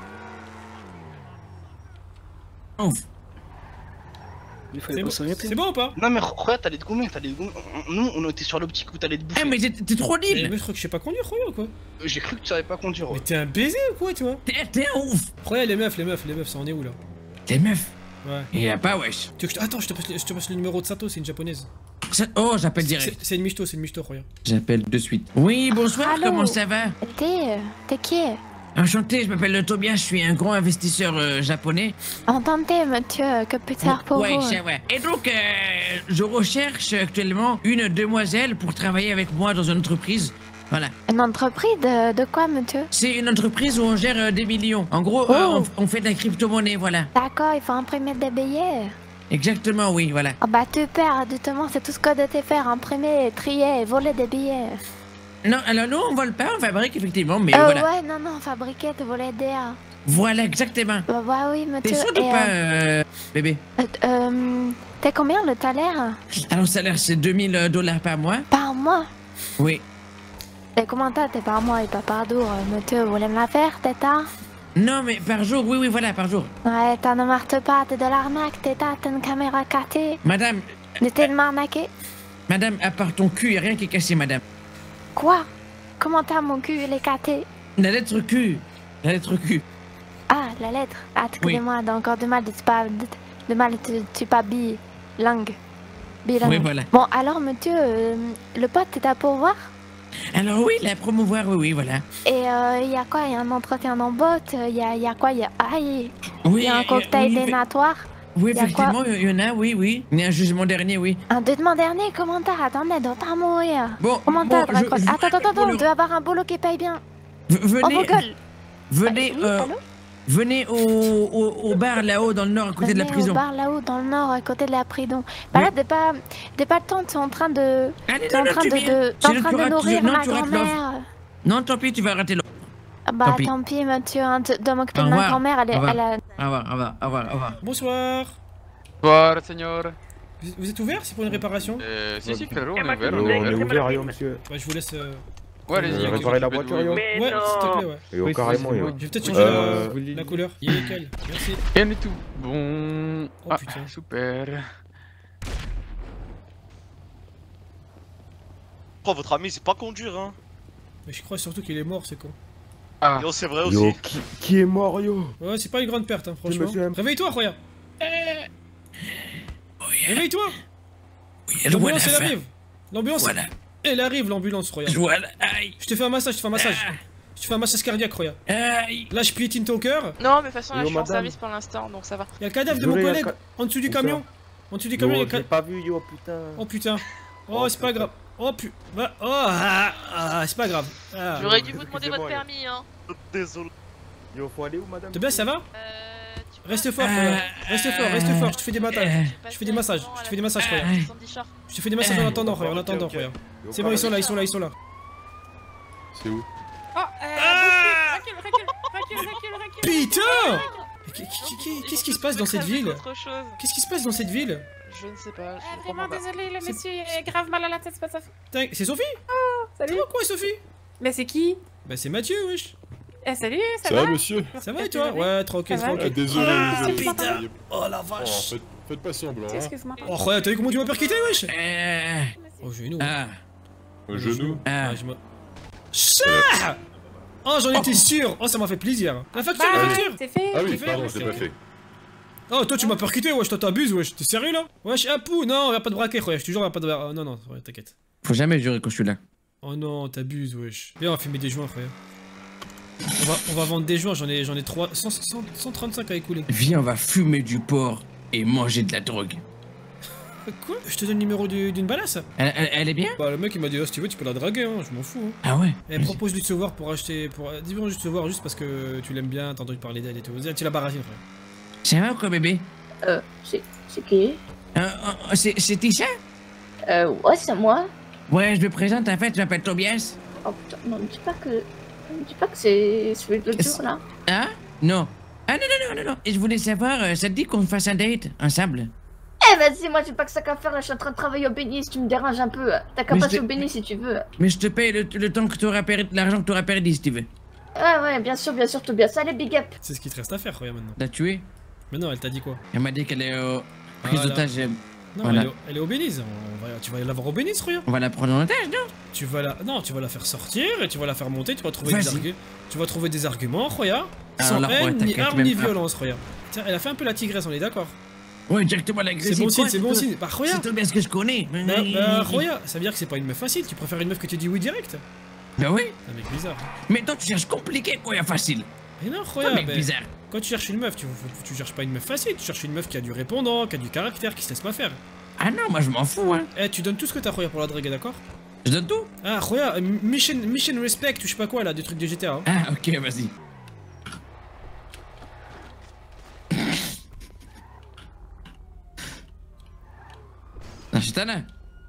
Ouf. C'est bon ou pas? Non mais Roya, t'allais te gommer, Nous, on était sur l'optique où t'allais te bouffer. Mais t'es trop nul. Mais je crois que je sais pas conduire, Roya, quoi. J'ai cru que tu savais pas conduire. Mais t'es un baiser ou quoi, tu vois? T'es un ouf. Roya, les meufs, ça en est où, là? Les meufs? Ouais. Il y a pas, wesh. Attends, je te passe le numéro de Sato, c'est une japonaise. Oh, j'appelle direct. C'est une michto, Roya. J'appelle de suite. Oui, bonsoir, comment ça va? T'es qui? Enchanté, je m'appelle Tobias, je suis un grand investisseur japonais. Entendez, monsieur, que peut faire pour vous? Ouais. Et donc, je recherche actuellement une demoiselle pour travailler avec moi dans une entreprise. Voilà. Une entreprise de quoi, monsieur? C'est une entreprise où on gère des millions. En gros, on fait de la crypto-monnaie, voilà. D'accord, il faut imprimer des billets. Exactement, oui, voilà. Oh bah super, justement, c'est tout ce qu'on doit faire, imprimer, trier et voler des billets. Non, alors nous on vole pas, on fabrique effectivement, mais voilà. Ouais, non, fabriquer, te voler des... Voilà, exactement. Bah oui, monsieur. T'es sûr ou pas, bébé? T'es combien le salaire? Alors le salaire c'est $2000 par mois. Par mois? Oui. Et comment t'es par mois et pas par jour? Monsieur, vous voulez me la faire, t'état? Non, mais par jour, oui, voilà, par jour. Ouais, t'en ne martes pas, t'es de l'arnaque, t'as une caméra cassée. Madame... T'es de m'arnaquer? Madame, à part ton cul, y'a rien qui est cassé, madame. Quoi? Comment t'as mon cul, il est cassé? La lettre Q. Ah, la lettre. Ah, excusez-moi, oui. Encore du mal tu pas bilingue. Oui, voilà. Bon, alors, monsieur, le pote, t'es à pourvoir? Alors oui, la promouvoir, oui, voilà. Et il y a quoi? Il y a un entretien d'embauche? Il y a quoi? Il y a un cocktail dénatoire? Oui, effectivement, il y en a, oui. Il y a un jugement dernier, oui. Un jugement dernier? Comment t'as? Attendez, doit pas mourir. Bon, comment t'as? Attends, on doit avoir un boulot qui paye bien. Venez au bar là-haut dans le nord à côté de la prison. Au bar là-haut dans le nord à côté de la prison. Bah là, t'es pas le temps, tu es en train de... de nourrir ma grand-mère. Non, tant pis, tu vas rater l'autre. Bah tant pis, monsieur, de m'occuper de ma grand-mère, elle a... Au revoir. Bonsoir. Bonsoir, señor. Vous êtes ouvert? C'est pour une réparation? Si, frérot, on est ouvert. On est ouvert, monsieur. Ouais, je vous laisse Ouais, allez-y. Réparer la voiture, yo. Ouais, s'il te plaît, ouais. Yo, carrément, yo. Je vais peut-être changer la couleur. Il est nickel, merci. Rien du tout. Bon. Oh Ah, putain. super. Oh, votre ami, c'est pas conduire, hein. Mais je crois surtout qu'il est mort, c'est con. Ah. Yo, c'est vrai aussi. Yo, qui est mort, yo? Ouais, c'est pas une grande perte, hein, franchement. monsieur M. Réveille-toi, Roya. Réveille-toi. Oui, L'ambulance, elle arrive. L'ambulance, Voilà. elle arrive, l'ambulance, Roya. Voilà. Aïe. Je te fais un massage, je te fais un massage. Je te fais un massage cardiaque, Roya. Aïe. Là, je piétine ton cœur. Non, mais de toute façon, là, Yo, je suis en madame. service pour l'instant, donc ça va. Il y a le cadavre de mon collègue en dessous du camion. En dessous du camion, il y a Yo, je l'ai pas vu, yo, putain. Oh putain. Oh, c'est pas grave. Oh putain. Oh, c'est pas grave. Ah. J'aurais dû vous demander votre permis, hein. Désolé. Yo, faut aller où, madame? Tobias, ça va? Reste fort, Roya. Reste fort, reste fort. Je te fais des massages. Je fais des massages. Je te fais des massages, Roya. Je te fais des massages en attendant, Roya. En attendant, Roya. C'est bon, ils sont là, ils sont là, ils sont là. C'est où? Oh, recule. Putain! Qu'est-ce qui se passe dans cette ville? Autre chose. Qu'est-ce qui se passe dans cette ville? Je ne sais pas. Vraiment désolé, le monsieur est grave mal à la tête, c'est pas ça. C'est Sophie? Oh, salut. Quoi, Sophie? Mais c'est qui? Bah, c'est Mathieu, wesh. Eh, salut, ça va? monsieur? Ça va et toi? Ouais, tranquille, Ça va tranquille. Désolé, Putain! Oh la vache! Faites pas semblant, hein. Excuse-moi. Oh, Roya, t'as vu comment tu m'as percuté, wesh? Au genou. Ah. Au genou. Ah. Je me. Chat! Oh, j'en étais sûr! Oh, ça m'a fait plaisir! La facture, la facture! C'est fait. Ah oui, fait pardon, je l'ai pas fait. Oh, toi, tu m'as percuté, wesh, toi, t'abuses, wesh. T'es sérieux là? Wesh, Apou, non, on va pas te braquer, Roya, je te jure, on va pas te braquer. Non, non, ouais, t'inquiète. Faut jamais jurer quand je suis là. Oh non, t'abuses, wesh. Viens, on va fumer des joints, Roya. On va vendre des joints, j'en ai 135 à écouler. Viens, on va fumer du porc et manger de la drogue. Quoi? Je te donne le numéro d'une balasse? Elle est bien? Bah, le mec il m'a dit, oh, si tu veux, tu peux la draguer, hein, je m'en fous. Hein. Ah ouais? Et propose-lui de se voir pour acheter. Dis-moi juste de se voir juste parce que tu l'aimes bien, t'as entendu parler d'elle et tout. Vas-y, tu la baratines, frère. Ça va ou quoi, bébé? C'est qui? C'est Tisha? Ouais, c'est moi. Ouais, je me présente, en fait, je m'appelle Tobias. Oh putain, non, dis pas que c'est celui de l'autre jour là. Hein? Non. Ah non. Et je voulais savoir, ça te dit qu'on fasse un date ensemble? Eh vas-y, moi j'ai pas que ça qu'à faire là, je suis en train de travailler au Bénis, tu me déranges un peu. T'as qu'à Mais passer je te- au Bénis si tu veux. Mais je te paye le temps que t'auras perdu, l'argent que t'auras perdu si tu veux. Ouais, bien sûr, Tobias. Allez, big up. C'est ce qu'il te reste à faire, Roya, maintenant. T'as tué? Mais non, elle t'a dit quoi? Elle m'a dit qu'elle est prise Voilà. d'otage. Non, Voilà. elle est au Bénis. Tu vas la voir au Bénis, Roya. On va la prendre en otage, non? Tu vas la faire sortir et tu vas la faire monter, tu vas trouver Vas-y. des arguments, Roya. Alors Sans là, ouais, haine, ni t'inquiète, arme, même ni pas. violence, Roya. Tiens, elle a fait un peu la tigresse, on est d'accord? Ouais, directement l'agressif. C'est bon signe, Quoi, c'est bon toi signe. Bah, Roya. C'est Tobias que je connais. Roya, ça veut dire que c'est pas une meuf facile, tu préfères une meuf que tu dis oui direct? Bah oui. Un mec bizarre. Mais toi, tu cherches compliqué, quoi, y'a facile. Mais non, Toi, Roya, mec bizarre. quand tu cherches une meuf, tu cherches pas une meuf facile, tu cherches une meuf qui a du répondant, qui a du caractère, qui se laisse pas faire. Ah non, moi je m'en fous, hein. Eh, tu donnes tout ce que t'as, Roya, pour la draguer, d'accord? Je donne tout? Ah, Roya, mission respect, ou je sais pas quoi, là, des trucs de GTA. Hein. Ah, ok, vas-y. Ashitana.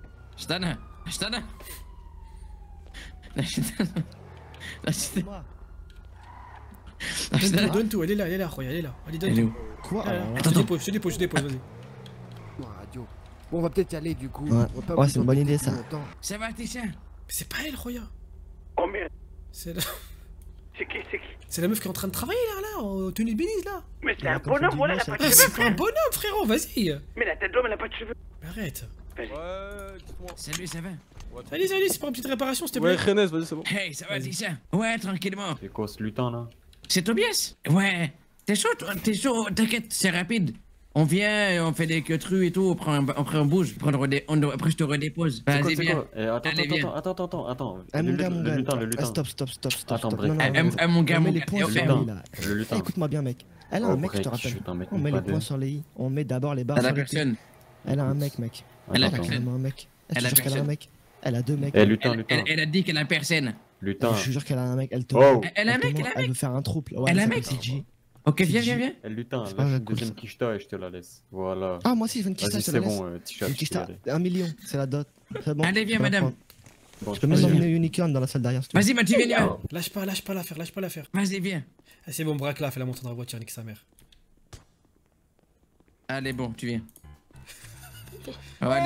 Donne tout, elle est là, Roya, elle est là. Allez, donne Elle est tout. où? Quoi? Je te dépose, vas-y. Radio. Bon, on va peut-être y aller du coup. Ouais, On va pas ouais vous c'est une bonne embêter idée plus ça. longtemps. Ça va, Tisha? Mais c'est pas elle, Roya. Oh merde. C'est la... C'est qui? C'est la meuf qui est en train de travailler là, en tenue de Bénis là. Mais c'est un bonhomme, voilà, elle a pas de Ah, cheveux. c'est pas un bonhomme, frérot, vas-y. Mais la tête d'homme, elle a pas de cheveux. Mais arrête. Salut, ça va? Salut, c'est pour une petite réparation, s'il te Ouais, plaît. Rennes, vas-y, c'est bon. Hey, ça va, Tisha? Ouais, tranquillement. C'est quoi ce lutin là? C'est Tobias? Ouais. T'es chaud, toi? T'es chaud? T'inquiète, c'est rapide. On vient, on fait des queutrues et tout, on prend un bouge, après je te redépose. Vas-y, viens. Allez, viens. Attends. Ah mon gars, Le lutin. Stop. Attends, Non, break. non, Mon gars, on met mon les gars. points sur les lutin. i là. Le lutin. Écoute-moi bien mec. Elle a Oh, un mec, je te break, je rappelle. suis un mec, On met pas les deux. points sur les i. On met d'abord les barres Elle a sur les t. personne. Elle a un mec, mec. Elle a Elle a personne. vraiment un mec. Elle Elle a a qu'elle a un personne. mec. Elle a deux mecs. Eh, lutin. Elle a dit qu'elle a personne. Lutin. Je te jure qu'elle a un mec. Elle te. Oh. Elle a un mec, Elle veut faire un trouble. Ouais, Elle a un elle mec. s'appelle CG. Ok, viens. Eh, lutin, C'est pas lâche un une cool, deuxième quicheta et je te la laisse. Voilà. Ah, moi aussi, je veux une quicheta, Vas-y, je te la c'est laisse. bon, Tisha, Une tu peux y quicheta, aller. 1 million, c'est la dot. C'est bon. Allez, viens, je peux la madame. prendre. Bon, Je peux même vas-y. emmener Unicorn dans la salle derrière. si tu veux. Vas-y, Mathieu, viens. Lâche pas l'affaire. Vas-y, viens. Ah, c'est bon, braque là, fais la monter dans la voiture, nique sa mère. Allez, bon, tu viens. Oh, allez.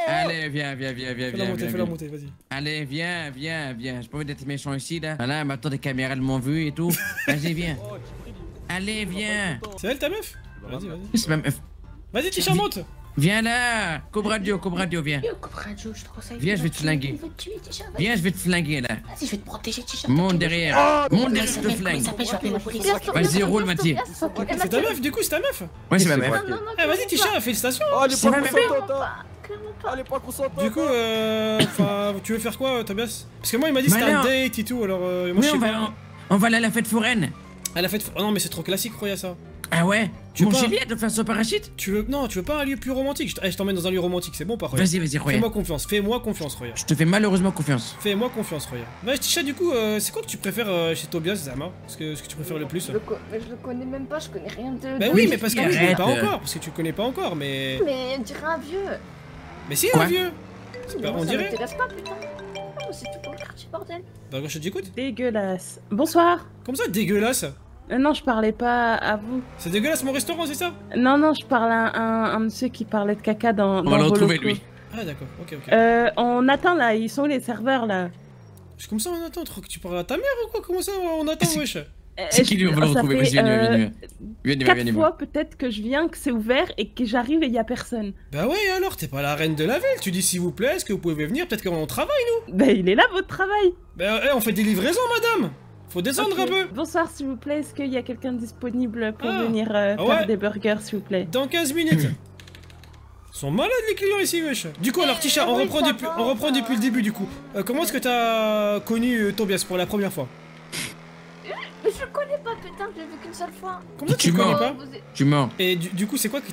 Allez, viens. Fais la montée, vas-y. Allez, viens. J'ai pas envie d'être méchant ici, là. Voilà, maintenant les caméras elles m'ont vu et tout. Vas-y, viens. Allez, viens. C'est elle ta meuf? Vas-y. C'est ma meuf. Vas-y, Tisha, monte. Viens là. Cobradio, viens. Cobradio, je te conseille. Viens, je vais te flinguer. Viens, je vais te flinguer là. Vas-y, je vais te protéger, Tisha. Monte derrière. Monte derrière, je te flingue. Vas-y, roule, Mathieu. C'est ta meuf, du coup, c'est ta meuf? Ouais, c'est ma meuf. Eh, vas-y, Tisha, félicitations. Oh, elle est pas consentante. Elle est pas consentante. Du coup, tu veux faire quoi, Tobias? Parce que moi, il m'a dit c'était un date et tout, alors moi je sais pas. On va aller à la fête foraine. À la fête. Oh non, mais c'est trop classique, Roya, ça. Ah ouais? Mon chéri, elle doit faire son parachute? Non, tu veux pas un lieu plus romantique? Je t'emmène dans un lieu romantique, c'est bon, pas Roya? Vas-y, Roya. Fais-moi confiance, Roya. Je te fais malheureusement confiance. Fais-moi confiance, Roya. Bah, Tisha, du coup, c'est quoi que tu préfères chez Tobias, Zama? Ce que tu préfères le plus? Je le connais même pas, je connais rien de. Bah oui, mais parce que tu connais pas encore. Parce que tu connais pas encore, mais. Mais on dirait un vieux. Mais si, un vieux. On dirait. Ça m'intéresse pas, putain. C'est tout pour le quartier, bordel. Bah, je t'écoute. Dégueulasse. Bonsoir. Comment ça, dégueulasse? Non, je parlais pas à vous. C'est dégueulasse mon restaurant, c'est ça? Non, je parle à un monsieur qui parlait de caca dans. On va le retrouver, lui. Ah, d'accord, ok. On attend là, ils sont les serveurs là. Comme ça, on attend, tu parles à ta mère ou quoi? Comment ça, on attend, wesh? C'est qui lui, on va le retrouver? Vas-y, viens. 4 fois peut-être que je viens, que c'est ouvert et que j'arrive et y a personne. Bah ouais, alors, t'es pas la reine de la ville. Tu dis s'il vous plaît, est-ce que vous pouvez venir? Peut-être qu'on travaille, nous. Bah, il est là votre travail. Bah, on fait des livraisons, madame. Faut descendre un peu. Bonsoir, s'il vous plaît. Est-ce qu'il y a quelqu'un disponible pour venir faire des burgers, s'il vous plaît? Dans 15 minutes. Ils sont malades, les clients ici, wesh. Du coup, alors, Tisha, on reprend depuis le début, du coup. Comment est-ce que t'as connu Tobias pour la première fois? Mais je le connais pas, putain, je l'ai vu qu'une seule fois. Comment tu le connais pas? Tu mens. Et du coup, c'est quoi qui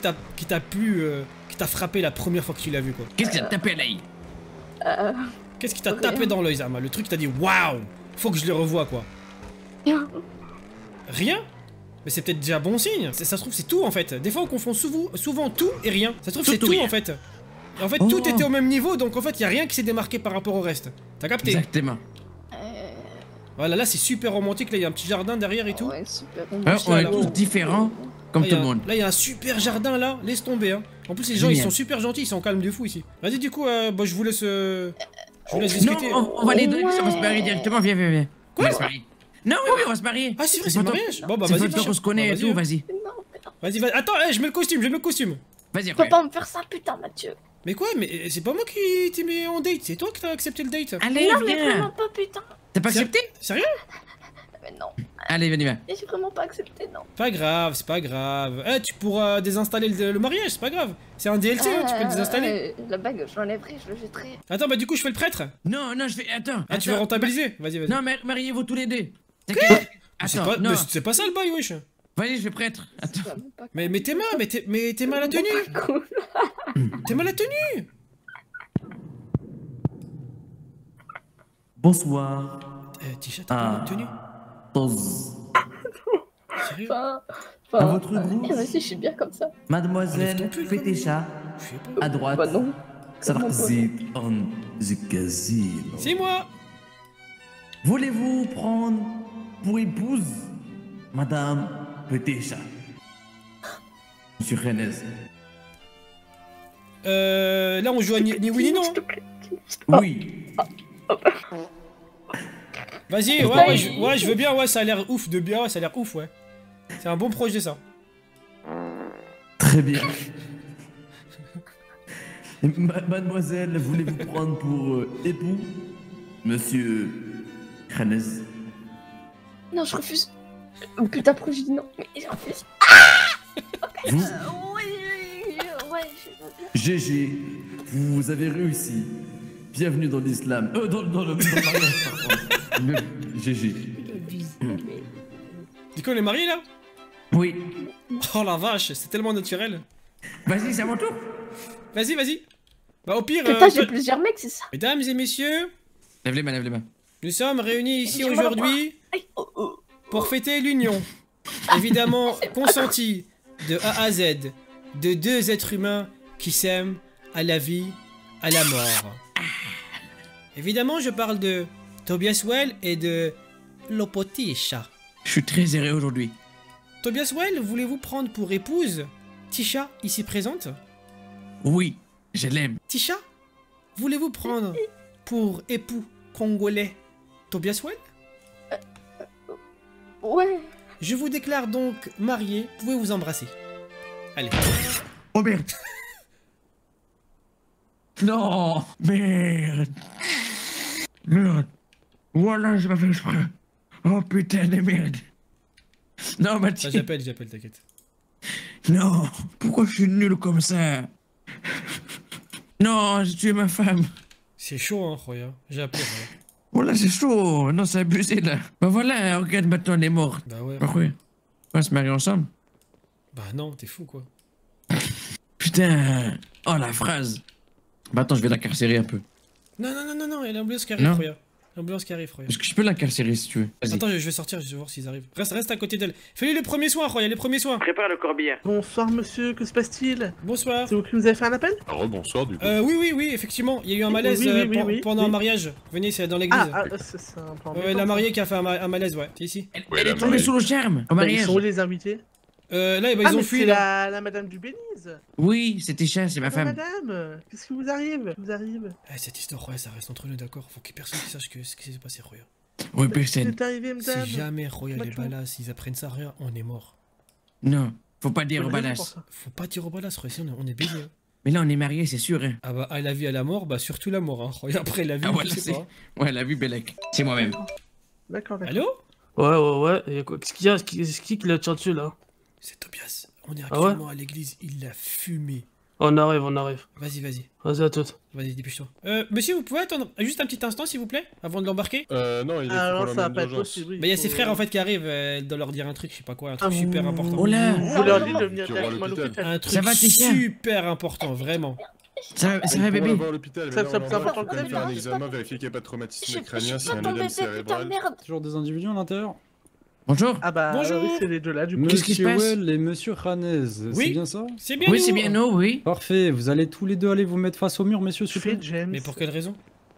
t'a frappé la première fois que tu l'as vu, quoi? Qu'est-ce qui t'a tapé à l'œil? Qu'est-ce qui t'a tapé dans l'œil, Zama? Le truc qui t'a dit waouh, faut que je le revoie, quoi. Rien? Mais c'est peut-être déjà bon signe. Ça se trouve, c'est tout en fait. Des fois, on confond souvent tout et rien. Ça se trouve, c'est tout en fait. Et en fait, tout était au même niveau, donc en fait, y a rien qui s'est démarqué par rapport au reste. T'as capté? Exactement. Voilà, là, c'est super romantique. Là, il y a un petit jardin derrière et tout. Ouais, super on est tous différents, comme tout le monde. Là, il y a un super jardin là. Laisse tomber, hein. En plus, les gens, ils sont super gentils, ils sont calmes de fou ici. Vas-y, du coup, bah, je vous laisse discuter. Non, on va les deux, on va se marier directement. Viens. Quoi? On va se marier. Non, oui, on va se marier. Ah, c'est vrai, c'est le mariage. Bon, bah, vas-y. vas-y. On se connaît et tout, vas-y. Vas-y. Attends, je mets le costume. Vas-y, tu peux pas me faire ça, putain, Mathieu. Mais quoi? Mais c'est pas moi qui t'ai mis en date, c'est toi qui t'as accepté le date. Allez, non, mais vraiment pas, putain. T'as pas accepté? Sérieux? Mais non. Allez, viens. J'ai vraiment pas accepté, non. Pas grave, c'est pas grave. Tu pourras désinstaller le mariage, c'est pas grave. C'est un DLC, tu peux le désinstaller. La bague, je l'enlèverai, je le jetterai. Attends, bah du coup, je fais le prêtre. Non, je fais. Attends. Tu veux rentabiliser? Vas-y. Non, mais mariez-vous tous les deux. T'inquiète. Attends, non. C'est pas ça le bail, wesh. Vas-y, je fais prêtre. Attends. Mais t'es mal à tenue. T'es mal à tenue. Bonsoir. Tisha, t'as pas mal tenue? Sérieux? À votre goût. Vas-y, je suis bien comme ça. Mademoiselle Fetécha, à droite. Bah non. C'est moi. Voulez-vous prendre pour épouse Madame Fetécha? Monsieur Rennes. Là, on joue à ni oui ni non. Oui. Vas-y, ouais, je veux bien, ouais, ça a l'air ouf de bien, ouais, ça a l'air ouf, ouais. C'est un bon projet, ça. Très bien. Mademoiselle, voulez-vous prendre pour époux Monsieur Rennes? Non, je refuse. Putain, pourquoi j'ai dit non? Mais je refuse. Ouais, GG, vous avez réussi. Bienvenue dans l'islam. Dans le mariage, par contre. GG. Du coup, on est mariés là? Oui. Oh la vache, c'est tellement naturel. Vas-y, c'est à mon tour. Vas-y. Bah, au pire. Putain, j'ai plusieurs mecs, c'est ça. Mesdames et messieurs. Lève les mains. Nous sommes réunis ici aujourd'hui pour fêter l'union. Évidemment consentie de A à Z de deux êtres humains qui s'aiment à la vie, à la mort. Évidemment, je parle de Tobias Well et de Lopotisha. Je suis très heureux aujourd'hui. Tobias Well, voulez-vous prendre pour épouse Tisha, ici présente? Oui, je l'aime. Tisha, voulez-vous prendre pour époux congolais Tobias Well? Ouais. Je vous déclare donc marié, vous pouvez vous embrasser. Allez. Oh merde. Non, merde. Merde. Voilà, je m'avais exprès. Oh putain de merde. Non, Mathieu. J'appelle, t'inquiète. Non, pourquoi je suis nul comme ça? Non, j'ai tué ma femme. C'est chaud, hein, Roya. J'ai appelé, Roya. Voilà, c'est chaud. Non, c'est abusé, là. Bah voilà, regarde, maintenant, on est mort. Bah ouais. Pourquoi? On va se marier ensemble? Bah non, t'es fou, quoi. Putain. Oh, la phrase. Bah attends, je vais l'incarcérer un peu. Non, il y a l'ambulance qui arrive, Roya. L'ambulance qui arrive, Roya. Est-ce que je peux l'incarcérer si tu veux? Attends, je vais sortir, je vais voir s'ils arrivent. Reste à côté d'elle. Fais-lui les premiers soins, Roya, les premiers soins. Prépare le corbillard. Bonsoir, monsieur, que se passe-t-il? Bonsoir. C'est vous qui nous avez fait un appel? Bonsoir, du coup. Oui, effectivement. Il y a eu un malaise pendant un mariage. Venez, c'est dans l'église. C'est un plan. La mariée qui a fait un malaise, ouais. C'est ici. Elle est tombée sous le charme. Au mariage. Ils sont où les invités? Là, ils ont fui. C'est la madame du Bénize. Oui, c'était Tisha, c'est ma femme. Madame, qu'est-ce qui vous arrive? Cette histoire, Roya, ça reste entre nous, d'accord? Faut que personne sache ce qui s'est passé, Roya. Oui, personne. Si jamais Roya les balas, ils apprennent ça, Roya, on est mort. Non, faut pas dire au balas. Faut pas dire au balas, Roya, sinon on est baisé. Mais là, on est mariés, c'est sûr, hein. Ah bah, à la vie, à la mort, bah surtout la mort, hein. Roya, après la vie, ouais, je sais pas. Ouais, la vie, Bellec. C'est moi-même. D'accord. Allô? Ouais. Et quoi? Qu'est-ce qui l'a tiré dessus, là? C'est Tobias. On est actuellement à l'église, il l'a fumé. On arrive. Vas-y. Vas-y, à toute. Vas-y, dépêche-toi. Monsieur, vous pouvez attendre juste un petit instant, s'il vous plaît, avant de l'embarquer? Non, il est alors ça va pas être possible. Bah, il y a ses frères en fait qui arrivent, elle doit leur dire un truc, je sais pas quoi, un truc super important. Oh là! Vous leur dites de venir directement à l'hôpital. Un truc super important, vraiment. Ça va, bébé? C'est important de faire un examen, vérifier qu'il n'y a pas de traumatisme crânien, s'il y a un édème cérébral. Toujours des individus à l'intérieur? Bonjour. Ah bah bonjour. Oui, c'est les deux là du coup. Qu'est-ce qui se passe? Monsieur Well et Monsieur Ranez, c'est bien ça? C'est bien nous. Oui, c'est bien nous, oui. Parfait, vous allez tous les deux aller vous mettre face au mur, messieurs, s'il vous plaît. Mais pour quelle raison?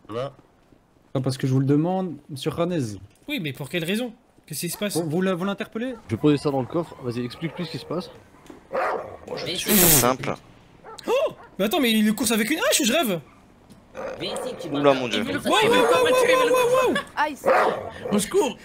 Pas parce que je vous le demande, Monsieur Ranez. Oui, mais pour quelle raison? Qu'est-ce qui se passe? Vous l'interpellez? Je vais poser ça dans le coffre, vas-y, explique-lui ce qui se passe. Bon, je vais faire simple. Oh! Mais attends, mais il course avec une hache ou je rêve? Oula, mon dieu. Wow! Aïe! Au secours!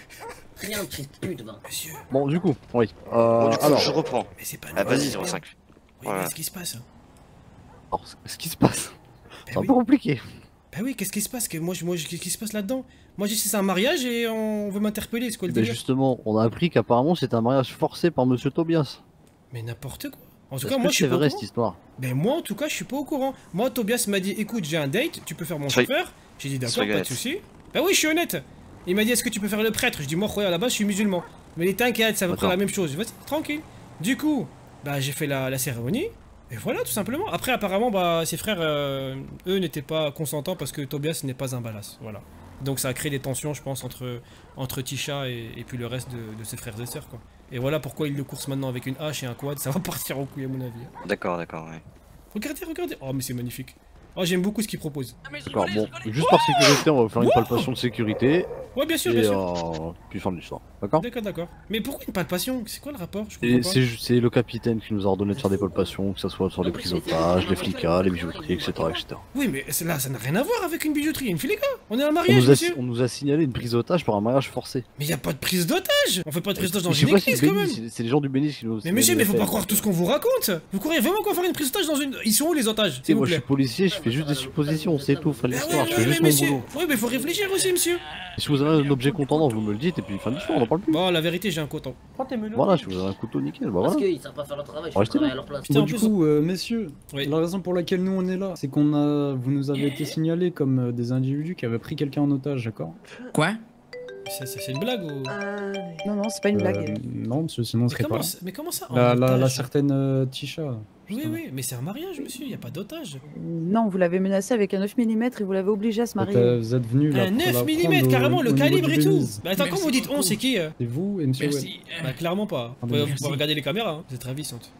Monsieur. Bon, du coup, oui. Bon, du coup, alors... je reprends. Mais c'est pas vas-y, 05. Oui, Voilà. qu'est-ce qui se passe? Alors, ce qui se passe, c'est un peu compliqué. Bah oui, qu'est-ce qui se passe? Qu'est-ce qui se passe là-dedans? Moi, je sais c'est un mariage et on veut m'interpeller, c'est quoi le délire? Justement, on a appris qu'apparemment c'était un mariage forcé par Monsieur Tobias. Mais n'importe quoi. En tout cas, moi, je suis pas au courant. Cette histoire. Mais moi, en tout cas, je suis pas au courant. Moi, Tobias m'a dit, écoute, j'ai un date, tu peux faire mon chauffeur. J'ai dit d'accord, pas de soucis. Bah oui, je suis honnête. Il m'a dit, est-ce que tu peux faire le prêtre? Je dis, moi, à la base, je suis musulman. Mais t'inquiète, ça va prendre la même chose. Vas-y, tranquille. Du coup, bah, j'ai fait la cérémonie. Et voilà, tout simplement. Après, apparemment, bah, ses frères, eux, n'étaient pas consentants parce que Tobias n'est pas un balasse. Voilà. Donc ça a créé des tensions, je pense, entre Tisha et puis le reste de ses frères et sœurs, quoi. Et voilà pourquoi il le course maintenant avec une hache et un quad. Ça va partir en couille, à mon avis. D'accord, ouais. Regardez. Oh, mais c'est magnifique. Oh, j'aime beaucoup ce qu'il propose. D'accord, bon, juste par sécurité, on va faire une palpation de sécurité. Ouais, bien sûr, puis fin de l'histoire, d'accord? D'accord. Mais pourquoi une palpation? C'est quoi le rapport? C'est le capitaine qui nous a ordonné de faire des palpations, que ce soit sur les prises d'otages, les flicas, les bijouteries, etc. Oui, mais là, ça n'a rien à voir avec une bijouterie, une filica. On est en mariage, monsieur. On nous a signalé une prise d'otage pour un mariage forcé. Mais y a pas de prise d'otage. On fait pas de prise d'otage dans une église, quand même. C'est les gens du Bénis qui nous... Mais monsieur, mais faut pas croire tout ce qu'on vous raconte. Vous croyez vraiment qu'on va faire une prise d'otage dans une... Ils sont où les otages? Moi, je suis policier, je fais juste des suppositions, c'est tout, fin de l'histoire, je fais juste mon boulot. Oui, mais faut réfléchir aussi, monsieur. Si vous avez un objet contendant, vous me le dites, et puis fin de l'histoire, on en parle plus. Bon, la vérité, j'ai un coton. Voilà, si vous avez un couteau, nickel, bah voilà. Parce qu'ils savent pas faire leur travail, je travaille à leur place. Bon, du coup, messieurs, la raison pour laquelle nous on est là, c'est vous nous avez été signalés comme des individus qui avaient pris quelqu'un en otage, d'accord? Quoi? C'est une blague ou... Non, c'est pas une blague. Non, monsieur, sinon on serait pas là. Mais comment ça? La certaine Tisha. Oui, mais c'est un mariage, monsieur, y a pas d'otage. Non, vous l'avez menacé avec un 9 mm et vous l'avez obligé à se marier. Vous êtes venu là. Un 9 mm, carrément, le calibre et tout. Bah attends, quand vous dites on, c'est qui? C'est vous et monsieur Well. Bah clairement pas. Vous pouvez regarder les caméras, hein. Vous êtes ravissante.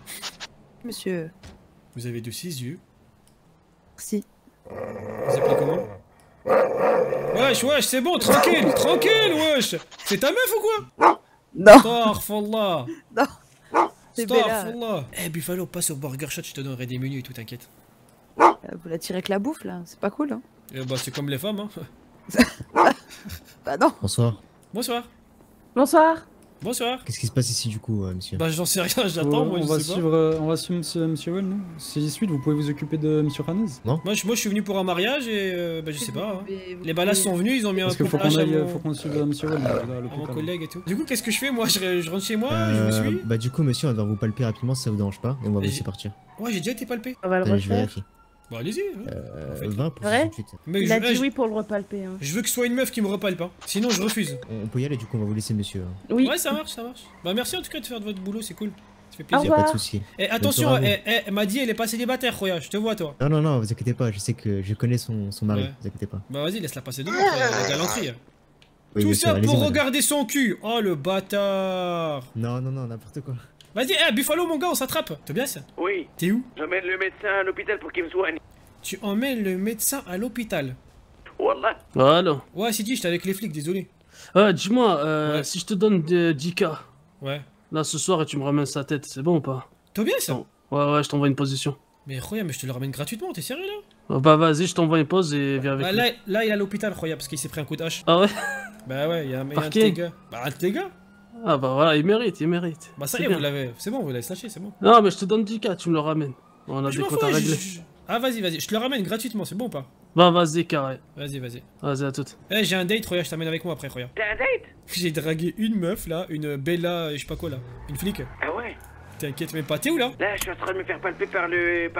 Monsieur. Vous avez de 6 yeux. Merci. Vous appelez comment? Wesh, c'est bon, tranquille, wesh. C'est ta meuf ou quoi? Non. Astaghfirullah. Non. C'est Bella. Astaghfirullah. Eh, Buffalo, passe au Burger Shot, je te donnerai des menus et tout, t'inquiète. Vous la tirez avec la bouffe là, c'est pas cool hein. Bah c'est comme les femmes hein. Bah non. Bonsoir. Bonsoir. Bonsoir. Bonsoir. Qu'est-ce qui se passe ici du coup, monsieur? Bah j'en sais rien, j'attends, moi on je va sais suivre, on va suivre monsieur Well, non? Si suite, vous pouvez vous occuper de monsieur Ranez? Non. Moi je suis venu pour un mariage et bah je sais pas. Hein. Les balas sont venus, ils ont mis Parce un qu'il faut couplage faut qu'on suive monsieur Well à à mon l'hôpital. collègue et tout. Du coup qu'est-ce que je fais moi je rentre chez moi, je vous suis. Bah du coup, monsieur, on va vous palper rapidement si ça vous dérange pas, et on va vous laisser partir. Ouais j'ai déjà été palpé. On va le Je refaire. vérifie. Bah allez-y. 20 pour Vrai 68. Mais Il a dit oui pour le repalper. Hein. Je veux que ce soit une meuf qui me repalpe hein. Sinon je refuse. On peut y aller, du coup, on va vous laisser, monsieur. Oui. Ouais ça marche, ça marche. Bah merci en tout cas de faire de votre boulot, c'est cool. Ça fait Au plaisir. revoir. Pas de soucis. Et attention, elle m'a dit elle est pas célibataire, Roya, je te vois toi. Non, non, non, vous inquiétez pas, je sais que je connais son mari, Ouais. vous inquiétez pas. Bah vas-y, laisse-la passer devant, la galanterie. Oui, Tout bien ça sûr, allez-y, pour madame. regarder son cul. Oh le bâtard. Non, non, non, n'importe quoi. Vas-y, Buffalo mon gars, on s'attrape. Tobias, Oui. t'es où? J'emmène le médecin à l'hôpital pour qu'il me soigne. Tu emmènes le médecin à l'hôpital. Wallah. Voilà. Ouais, c'est dit, j'étais avec les flics, désolé. Dis-moi, si je te donne 10K, Ouais. là ce soir et tu me ramènes sa tête, c'est bon ou pas? Tobias? Ouais, je t'envoie une position. Mais Roya, mais je te le ramène gratuitement, t'es sérieux là? Bah vas-y, je t'envoie une pause et viens avec Bah lui. là, il est à l'hôpital, Roya, parce qu'il s'est pris un coup de hache. Ah ouais? Bah ouais, il y a un Par de qui? tes gars. Bah un de tes gars. Ah bah voilà, il mérite. Bah ça C'est y est, bien. vous l'avez. C'est bon, vous l'avez slashé, c'est bon. Non, mais je te donne 10K, tu me le ramènes. On a Je des m'en comptes à fous, régler. Ah vas-y, je te le ramène gratuitement, c'est bon ou pas? Bah vas-y, carré. Vas-y. Vas-y, à toute. Eh, j'ai un date, Roya, je t'amène avec moi après, Roya. T'as un date? J'ai dragué une meuf là, une Bella, je sais pas quoi là, une flic. Ah ouais? T'inquiète même pas, t'es où là? Là, je suis en train de me faire palper par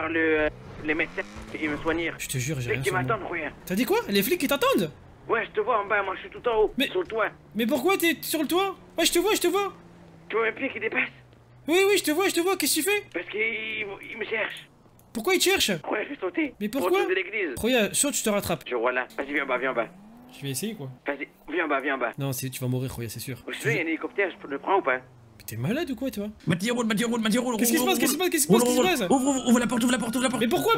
les médecins et me soigner. Je te jure, j'ai Les rien qui sur moi. m'attendent, regarde. T'as dit quoi? Les flics qui t'attendent? Ouais, je te vois en bas, moi je suis tout en haut, sur le toit. Mais pourquoi t'es sur le toit? Ouais, je te vois. Tu vois un pied qui dépasse? Oui, je te vois, qu'est-ce que tu fais? Parce qu'il me cherche. Pourquoi il te cherche? Ouais, je vais sauter. Mais pourquoi? Pour de l'église. Roya, saute, je te rattrape. Je vois là. Vas-y, viens en bas. Je vais essayer quoi. Vas-y, viens en bas. Non, tu vas mourir, Roya, c'est sûr. Où je vais, il y a un hélicoptère, je peux le prendre ou pas? Mais t'es malade ou quoi, toi? Mathieu roule. Qu'est-ce qui se passe? Ouvre la porte. Mais pourquoi?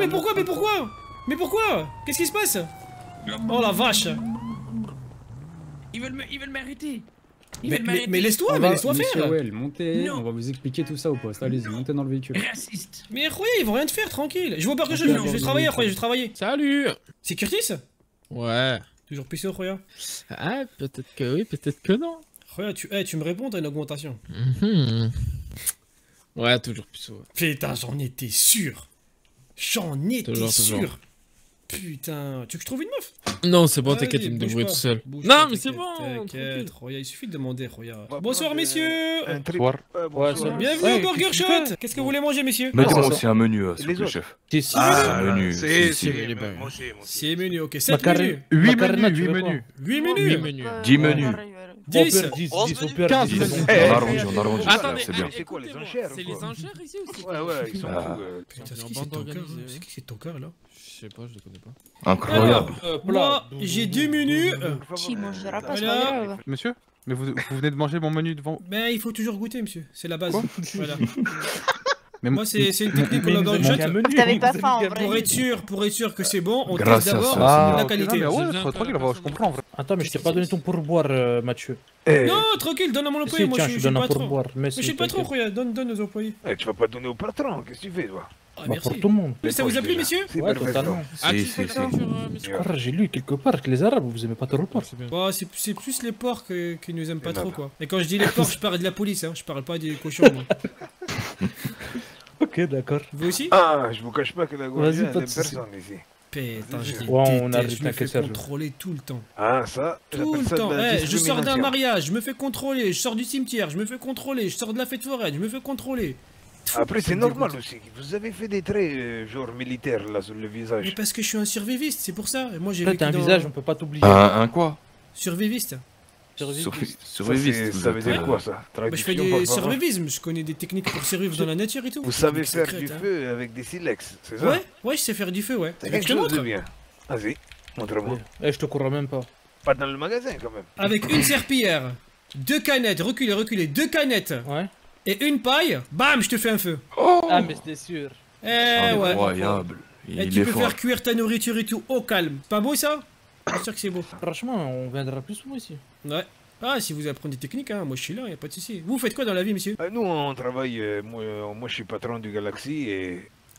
Qu'est-ce qui se passe? Oh la vache! Ils veulent m'arrêter. Mais laisse-toi, Monsieur faire! Well, montez, Non. on va vous expliquer tout ça au poste. Allez-y, montez dans le véhicule. Raciste. Mais Roya, ils vont rien te faire, tranquille. Je vois pas que je vais travailler, Roya, je vais travailler. Salut. C'est Curtis? Ouais. Toujours puissant, Roya. Ah, peut-être que oui, peut-être que non. Roya, tu me réponds, t'as une augmentation. Ouais, toujours puceau. Putain, j'en étais sûr. Toujours. Putain, tu veux que je trouve une meuf? Non, c'est bon, Vas-y, t'inquiète, il me bouge débrouille pas, tout seul. bouge Non, pas, mais c'est t'inquiète, bon. T'inquiète, Roya, il suffit de demander, Roya. Bonsoir, messieurs. Bonsoir. Ouais, bienvenue au Burger Shot. Qu'est-ce que vous voulez manger, messieurs? Mettez-moi aussi un menu, s'il vous plaît, chef. Ah, un menu. C'est menu, ok. 7 Macarena- menus. 8 Macarena, menus, tu veux 8 quoi? menus. 8 menus. 8 menus. 10 menus. 10. 10 au pire. 15 10. menus. On arrondit, Attendez, c'est bien. c'est quoi les enchères? C'est les enchères ici ou c'est Ouais, ils sont Ah. fous. Putain, c'est qui c'est ton cœur? C'est qui c'est ton cœur là? Je sais pas, je les connais pas. Incroyable. Moi, j'ai 2 menus. Qui mangera pas, c'est Voilà. pas grave. Monsieur, mais vous venez de manger mon menu devant. Ben, il faut toujours goûter, monsieur. C'est la base. Quoi? Voilà. Mais Moi, c'est une technique qu'on a dans le shot. T'avais pas faim en Pour vrai. être sûr que c'est bon, on Grâce teste à d'abord ça, la ok, qualité. non, mais ouais, c'est tranquille, je comprends en vrai. Attends, mais je t'ai pas donné ton pourboire, Mathieu. Non, tranquille, donne à mon employé. Si, Moi, tiens, je je suis donne le un patron. pourboire. Mais je suis le patron, t'inquiète. Roya. Donne aux employés. Tu vas pas donner au patron, qu'est-ce que tu fais, toi? Ah, Bah, merci. pour tout le monde. Ça vous a plu, messieurs? Ouais, totalement. Si. Frère, j'ai lu quelque part que les Arabes, vous aimez pas trop le porc. Bah, c'est plus les porcs qui nous aiment pas trop, quoi. Et quand je dis les porcs, je parle de la police, hein. Je parle pas des cochons, moi. Ok, d'accord. Vous aussi? Ah, je vous cache pas que la Vas-y, Guadeloupe, pas il de y soucis. personne ici. Putain, je Ouais, on déteste, arrive, je me t'inquiète, fais Serge. contrôler tout le temps. Ah, ça, Tout j'appelle le ça de temps. la Je sors d'un discrimination. mariage, je me fais contrôler. Je sors du cimetière, je me fais contrôler. Je sors de la fête foraine, je me fais contrôler. Après, c'est me normal dégoûte. aussi. Vous avez fait des traits, genre militaires, là, sur le Mais visage. parce que je suis un surviviste, c'est pour ça. Et moi, j'ai Toi, vécu t'as un dans... visage, on peut pas t'oublier. Un quoi? Surviviste. Surviviste. Ça veut dire quoi, ça? Bah, je fais Traduction, des par favor. survivisme, je connais des techniques pour survivre dans la nature et tout. Vous savez Techniques faire secrètes, du hein. feu avec des silex, c'est ça? Ouais, je sais faire du feu, ouais. C'est Tu veux que quelque je te chose de montre? bien. Vas-y, montre-moi. Eh, je te courrai même pas. Pas dans le magasin, quand même. Avec une serpillière, 2 canettes, reculez, 2 canettes. Ouais. Et une paille, bam, je te fais un feu. Ah, mais c'était sûr. Eh ouais. Incroyable. Et Il tu est peux fort. faire cuire ta nourriture et tout au calme. Pas beau ça? Bien sûr que c'est beau. Franchement, on viendra plus souvent ici. Ouais. Ah, si vous apprenez des techniques, hein, moi je suis là, y a pas de souci. Vous faites quoi dans la vie, monsieur? Nous, on travaille. Moi, je suis patron du Galaxy et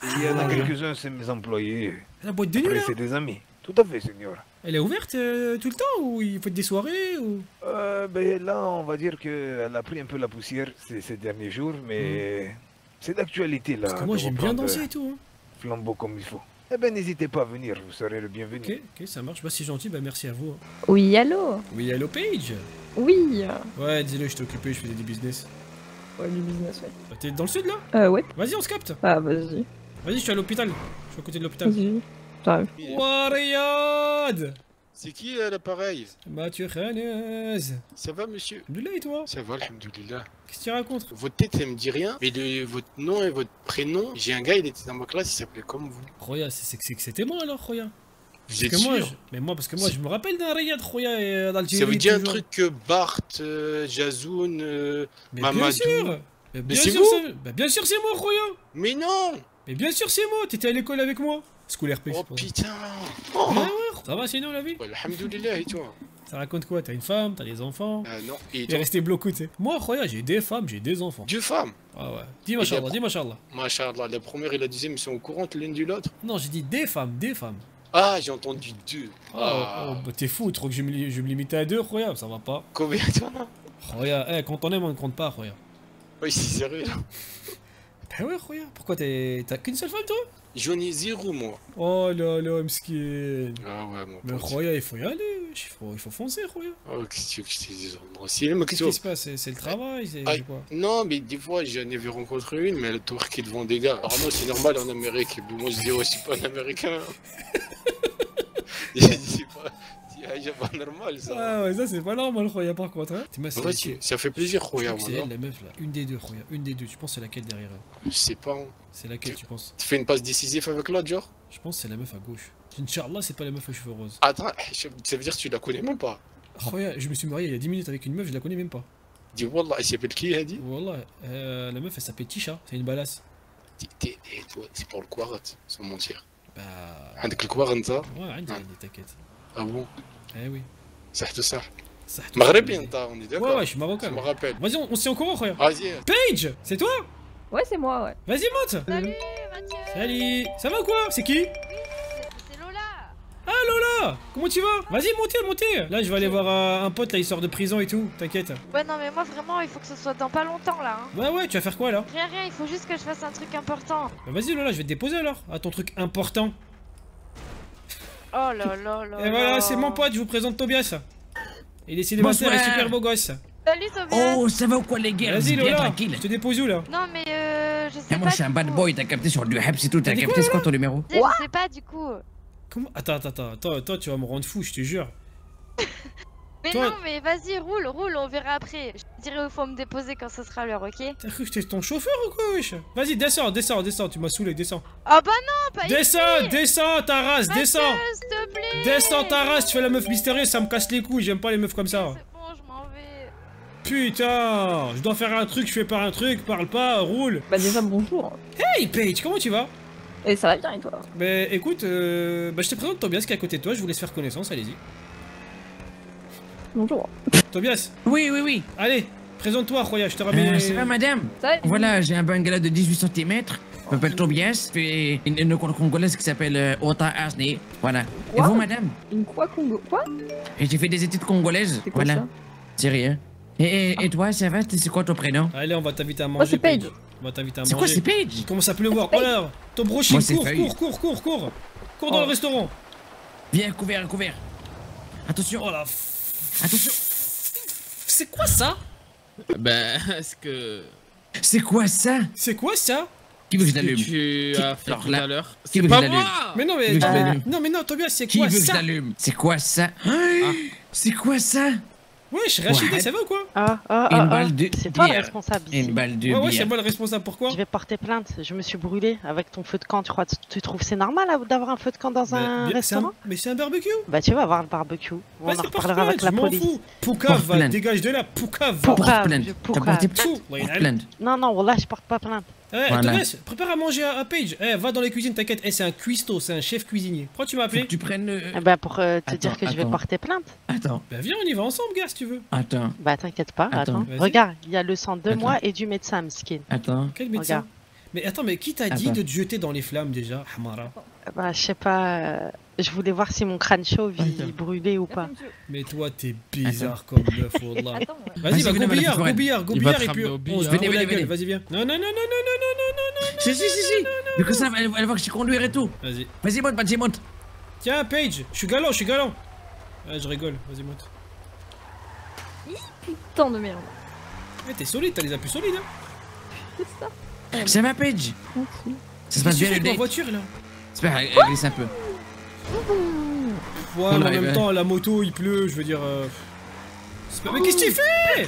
Il y en a quelques-uns, c'est mes employés. La boîte de nuit, Après, là c'est des amis. Tout à fait, seigneur. Elle est ouverte tout le temps ou il faut des soirées ou... Ben là, on va dire qu'elle a pris un peu la poussière ces derniers jours, mais c'est d'actualité là. Parce que moi, de j'aime bien reprendre, danser et tout. Hein. Flambeau comme il faut. Eh ben, n'hésitez pas à venir, vous serez le bienvenu. Ok, ça marche. Bah, c'est gentil, bah, merci à vous. Hein. Oui, allô? Oui, allô, Paige? Oui. Ouais, dis-le, je t'ai occupé, je faisais du business. Ouais, du business, ouais. Bah, t'es dans le sud là? Ouais. Vas-y, on se capte. Ah, vas-y. Vas-y, je suis à l'hôpital. Je suis à côté de l'hôpital. Vas-y. T'arrives. Riyad! C'est qui l'appareil? Mathieu Khanez. Ça va, monsieur? Alhamdoulilah, et toi? Ça va, alhamdoulilah. Qu'est-ce que tu racontes? Votre tête, ça me dit rien, mais votre nom et votre prénom, j'ai un gars, il était dans ma classe, il s'appelait comme vous. Roya, c'est que c'était moi alors, Roya. Vous êtes que moi, sûr? Mais moi, parce que moi, je me rappelle d'un Riyad, Roya, et d'Algérie. Ça vous dit un toujours. truc que Bart, Jazoun, Mamadou... Bien sûr. Mais c'est vous? Bien sûr, c'est moi, Roya. Mais non. Mais bien sûr, c'est moi. T'étais à l'école avec moi. School RP. Oh putain. Ouais, ça va sinon la vie? Alhamdoulilah, et toi? Ça raconte quoi? T'as une femme, t'as des enfants? Non. Et t'es resté bloqué, tu sais. Moi, Roya, j'ai des femmes, j'ai des enfants. 2 femmes? Ah ouais. Dis machallah, dis machallah. Machallah, la première et la deuxième, ils sont au courant l'une de l'autre? Non, j'ai dit des femmes, des femmes. Ah, j'ai entendu 2. Oh, bah t'es fou, trop que je me limitais à 2, Roya, ça va pas. Combien toi, non? Roya, quand on aime, on ne compte pas, Roya. Oui, c'est sérieux, là. Bah ouais, Roya, pourquoi t'as qu'une seule femme, toi? J'en ai 0, moi. Oh là là, mskin. Ah ouais, mon Mais Roya, il faut y aller, il faut foncer, Roya. Oh, qu'est-ce que je te dis? Moi aussi, mais qu'est-ce qui se passe? C'est le travail, c'est quoi? Non, mais des fois, j'en avais rencontré une, mais elle torquait devant des gars. Alors, moi, c'est normal en Amérique. Moi, je dis, ouais, je suis pas un Américain. C'est pas normal, ça. Ah ouais, ça, c'est pas normal, Roya, par contre. Hein. Ouais, ça fait plaisir, Roya. C'est elle, la meuf, là. Une des deux, Roya. Une des deux. Tu penses c'est laquelle derrière elle? Je sais pas. C'est laquelle, tu penses? Tu fais une passe décisive avec l'autre, genre? Je pense que c'est la meuf à gauche. Inch'Allah, c'est pas la meuf aux cheveux roses. Attends, ça veut dire que tu la connais même pas? Roya, je me suis marié il y a 10 minutes avec une meuf, je la connais même pas. Dis Wallah, elle s'appelle qui, elle dit? Wallah, la meuf, elle s'appelle Tisha, c'est une balasse. C'est pour le quarat, sans mentir. Bah. عندك الكوار انت؟ Ouais, عندي t'inquiète. Ah bon? Eh oui. صح. مغربي انت, on est d'accord? Ouais, je suis marocain. Je me rappelle. Vas-y, on se tient au courant, Roya. Vas-y. Paige, c'est toi? Ouais, c'est moi, ouais. Vas-y, monte. Salut, Mathieu. Salut. Ça va quoi? C'est qui? C'est Lola. Ah, Lola. Comment tu vas? Vas-y, montez. Là, je vais aller voir un pote, là, il sort de prison et tout, t'inquiète. Ouais, non, mais moi, vraiment, il faut que ce soit dans pas longtemps, là. Hein. Ouais, tu vas faire quoi, là? Rien, il faut juste que je fasse un truc important. Bah, vas-y, Lola, je vais te déposer, alors, à ton truc important. Oh là là là. Et voilà, c'est mon pote, je vous présente Tobias. Il est célibataire et super beau gosse. Salut Tobias. Oh, ça va ou quoi les gars? Vas-y, bien Lola, tranquille. je te dépose où, là? Non, mais je sais pas. Moi, je suis un bad boy, t'as capté sur du Habs et tout, t'as dit capté quoi, c'est quoi ton numéro? Je sais pas, du coup. Comment? Attends, toi, tu vas me rendre fou, je te jure. Mais toi... non, mais vas-y, roule, on verra après. Je te dirai où faut me déposer quand ce sera l'heure, ok? T'as cru que j'étais ton chauffeur ou quoi, wesh? Vas-y, descends, tu m'as saoulé, descends. Ah bah non, pas ici. Descends, ta race, descends. S'il te plaît. Descends, ta race, tu fais la meuf mystérieuse, ça me casse les couilles, j'aime pas les meufs comme ça. C'est bon, je m'en vais. Putain, je dois faire un truc, je fais pas un truc, parle pas, roule. Bah déjà, bonjour. Hey, Paige, comment tu vas? Et ça va bien, et toi? Bah écoute, je te présente Tobias qui est à côté de toi, je vous laisse faire connaissance, allez-y. Bonjour. Tobias. Oui. Allez, présente-toi, Roya, je te ramène. Ça va, madame? Voilà, j'ai un bungalow de 18 cm. Je m'appelle Tobias. Je fais une congolaise qui s'appelle Ota Asni. Voilà. Et vous, madame? Une quoi, Congo? Quoi? Et j'ai fait des études congolaises. C'est quoi voilà. ça? C'est rien. Et toi, ça va? C'est quoi ton prénom? Allez, on va t'inviter à manger. Moi, c'est Paige. On va t'inviter à manger. C'est quoi, c'est Paige? Il commence à pleuvoir. Oh là, ton brochine, cours. Cours dans le restaurant. Viens, couvert. Attention. Oh la Attention. C'est quoi ça? Ben, est-ce que... C'est quoi ça? Qui veut que je l'allume? Tu as fait tout à l'heure. C'est pas moi! Mais non, non, Tobias, c'est quoi ça? Qui veut que je l'allume? C'est quoi ça? C'est quoi ça? Wesh, Rachida, ça va ou quoi? Une balle de C'est toi le bière. responsable ici. Une balle de bière. Ouais, c'est moi le responsable, pourquoi? Je vais porter plainte, je me suis brûlé avec ton feu de camp, tu crois, tu trouves c'est normal d'avoir un feu de camp dans un restaurant? Mais c'est un barbecue. Bah tu vas voir le barbecue, on en reparlera avec la police. Poucave, va, dégage de là, Poucave. Porte plainte. T'as porté plainte? Non, voilà, je porte pas plainte. Tobias, prépare à manger à Paige. Va dans les cuisines, t'inquiète. C'est un cuistot, c'est un chef cuisinier. Pourquoi tu m'as appelé? Tu prennes le... Bah pour te dire que je vais porter plainte. Attends. Bah viens, on y va ensemble, gars, si tu veux. Attends. Bah t'inquiète pas, attends. Regarde, il y a le sang de moi et du médecin, Mskin. Attends. Quel médecin? Mais attends, mais qui t'a dit de te jeter dans les flammes déjà, Hamara? Bah, je sais pas. Je voulais voir si mon crâne chauve il brûlait ou pas. Mais toi, t'es bizarre comme meuf, wallah. Vas-y, va, go billard, et puis on se fait la gueule. Vas-y, viens. Non. Si. Mais que ça, elle va voir que je sais conduire et tout. Vas-y. Vas-y, monte. Tiens, Paige, je suis galant. Ouais, je rigole, vas-y, monte. Putain de merde. Eh, t'es solide, t'as les appuis solides, hein. C'est ça. Ça va, Paige? Ça se passe bien le date. En voiture, là. J'espère, elle glisse un peu. Ouais, mais en même temps, la moto, il pleut, je veux dire... Mais qu'est-ce que tu fais?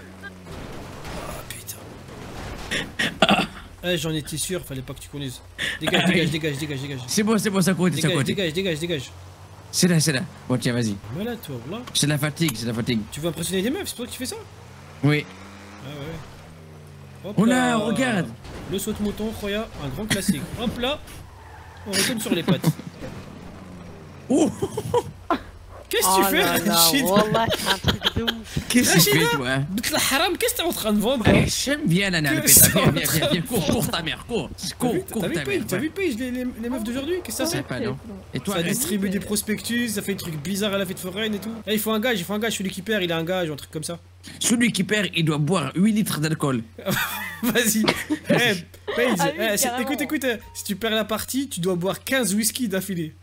Ah, putain. Eh, j'en étais sûr, fallait pas que tu conduises. Dégage. C'est bon, ça côté. Dégage. C'est là. Bon, tiens, vas-y. Malade, toi, là. C'est la fatigue. Tu veux impressionner des meufs, c'est pour ça que tu fais ça? Oui. Ah ouais. Hop oh là, regarde. Le saute-mouton, Roya, un grand classique. Hop là, on retourne sur les pattes. Oh. Qu'est-ce que tu fais, Rachid? Wallah, c'est un truc de ouf. Qu'est-ce que tu fais, toi? Btla haram, qu'est-ce que t'es en train de vendre? J'aime bien la nana, viens, cours ta mère, cours ta mère. T'as vu Paige, les meufs d'aujourd'hui? Qu'est-ce que ça fait? Pas, non. Et toi, ça distribue des prospectus, ça fait des trucs bizarres à la fête foraine et tout. Il faut un gage, celui qui perd, il a un gage ou un truc comme ça. Celui qui perd, il doit boire 8 litres d'alcool. Vas-y. Paige, écoute, si tu perds la partie, tu dois boire 15 whisky d'affilée.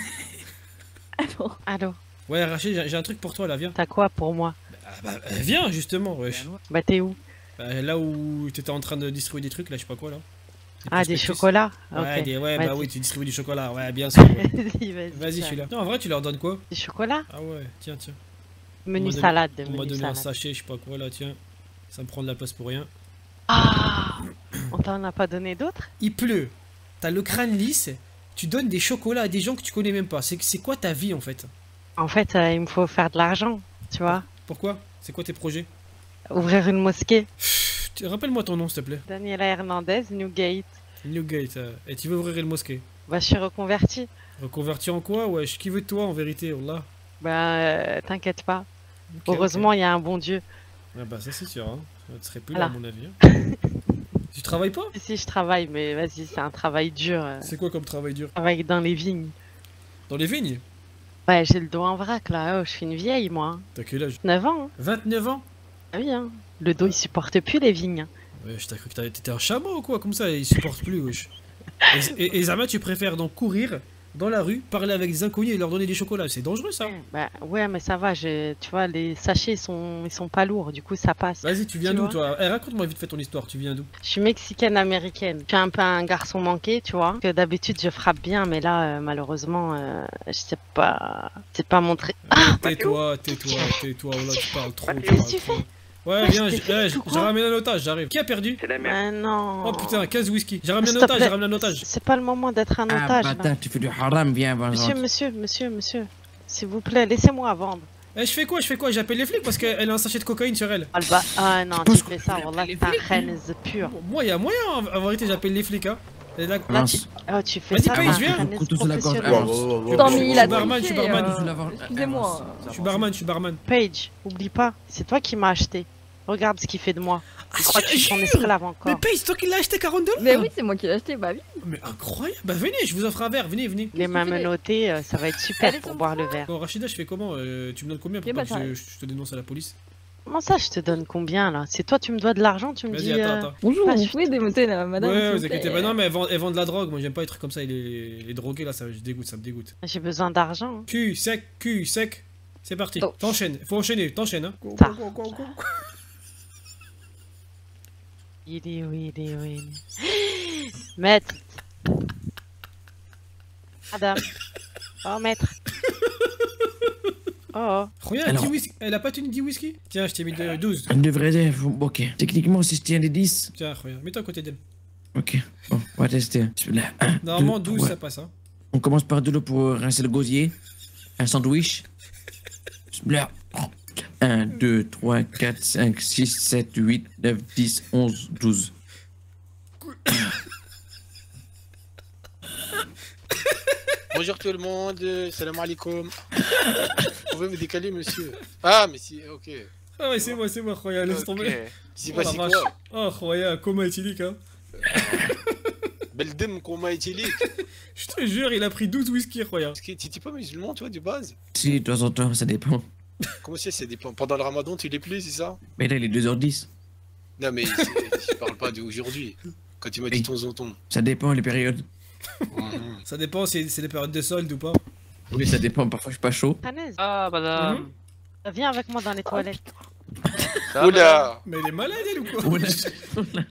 Allô. Ouais, Rachid, j'ai un truc pour toi là, viens. T'as quoi pour moi? Viens justement, wesh. Bah, t'es où? Là où t'étais en train de distribuer des trucs, là, je sais pas quoi là. Des chocolats? Ouais, bah oui, tu distribues du chocolat, ouais, bien sûr. Ouais. Vas-y, je suis là. Non, en vrai, tu leur donnes quoi? Du chocolat? Ah ouais, tiens. Menu salade. On m'a donné un sachet, je sais pas quoi là, tiens. Ça me prend de la place pour rien. Ah, on t'en a pas donné d'autres? Il pleut. T'as le crâne lisse. Tu donnes des chocolats à des gens que tu connais même pas. C'est quoi ta vie en fait? En fait, il me faut faire de l'argent, tu vois. Pourquoi? C'est quoi tes projets? Ouvrir une mosquée. Rappelle-moi ton nom s'il te plaît. Daniela Hernandez, Newgate. Newgate. Et tu veux ouvrir une mosquée? Bah, je suis reconvertie. Reconvertie en quoi? Ouais, qui veut de toi en vérité, Allah? Bah, t'inquiète pas. Heureusement, il y a un bon Dieu. Ah bah ça c'est sûr, hein. Tu serais plus là à mon avis. Tu travailles pas? Si, je travaille, mais vas-y, c'est un travail dur. C'est quoi comme travail dur? Je travaille dans les vignes. Dans les vignes? Ouais, j'ai le dos en vrac là, je suis une vieille moi. T'as quel âge? 9 ans. 29 ans? Ah oui, hein. Le dos il supporte plus les vignes. Ouais, je t'ai cru que t'étais un chameau ou quoi? Comme ça, il supporte plus, wesh. Et Zama, tu préfères donc courir dans la rue, parler avec des inconnus et leur donner des chocolats? C'est dangereux ça. Bah ouais, mais ça va, tu vois, les sachets ils sont pas lourds, du coup ça passe. Vas-y, tu viens d'où toi? Raconte-moi vite fait ton histoire, tu viens d'où? Je suis mexicaine-américaine. Je suis un peu un garçon manqué, tu vois. Que d'habitude je frappe bien, mais là, malheureusement, je sais pas. C'est pas montré. Tais-toi, là tu parles trop. Qu'est-ce que tu fais? Ouais, viens, j'ai ramené un otage, j'arrive. Qui a perdu? C'est la merde. Non. Oh putain, 15 whisky. J'ai ramené un otage, C'est pas le moment d'être un otage. Ah, bâtard, tu fais du haram, viens, Monsieur. S'il vous plaît, laissez-moi vendre. Je fais quoi? J'appelle les flics parce qu'elle a un sachet de cocaïne sur elle. Ah non, tu fais ça, wallah, t'es un reine pur. Moi, il y a moyen, en vérité, j'appelle les flics, hein. Là, tu fais ça. Vas-y, viens. Je suis barman. Paige, oublie pas, c'est toi qui m'as acheté. Regarde ce qu'il fait de moi. Je crois que tu t'en esclaves encore. Mais Paige, c'est toi qui l'as acheté 40 $? Mais oui, c'est moi qui l'ai acheté, bah oui. Mais incroyable. Bah venez, je vous offre un verre, venez. Les mains menottées, ça va être super pour boire le verre. Bon, Rachida, je fais comment? Tu me donnes combien pour pas que je te dénonce à la police? Comment ça, je te donne combien là? C'est toi, tu me dois de l'argent, tu me dis. Attends. Bonjour, vous pouvez démonter la madame? Ouais, vous inquiétez pas. Non, mais elle vend de la drogue. Moi, j'aime pas les trucs comme ça. Les drogués là, ça me dégoûte. J'ai besoin d'argent. Cul sec. C'est parti. T'enchaînes. Faut enchaîner. T'enchaînes, hein. Go. Il est où? Maître. Madame. Oh, maître. Oh. Regarde, elle a pas tenu 10 whisky? Tiens, je t'ai mis 12. Elle devrait. Ok. Techniquement, si je tiens les 10. Tiens, regarde, mets-toi à côté d'elle. Ok. Bon, on va tester. Normalement, 12, ça passe, hein. On commence par de l'eau pour rincer le gosier. Un sandwich. 1, 2, 3, 4, 5, 6, 7, 8, 9, 10, 11, 12. Bonjour tout le monde, salam alaikum. Vous pouvez vous décaler, monsieur? Ah, mais si, ok. Ah ouais, c'est moi, Roya, laisse tomber. C'est pas si quoi. Oh, Roya, comment est-il, hein? Beldem qu'on m'a étilé. Je te jure, il a pris 12 whisky, regarde. T'es pas musulman, toi, de base? Si, de temps en temps, ça dépend. Comment ça dépend? Pendant le ramadan, tu l'es plus, c'est ça? Mais là, il est 2h10. Non, mais je parle pas d'aujourd'hui. Quand tu m'as dit ton zonton. Ça dépend, les périodes. Ça dépend si c'est les périodes de solde ou pas. Oui, ça dépend, parfois je suis pas chaud. Ah, madame. Viens avec moi dans les toilettes. Oula! Mais elle est malade, elle ou quoi? Oula.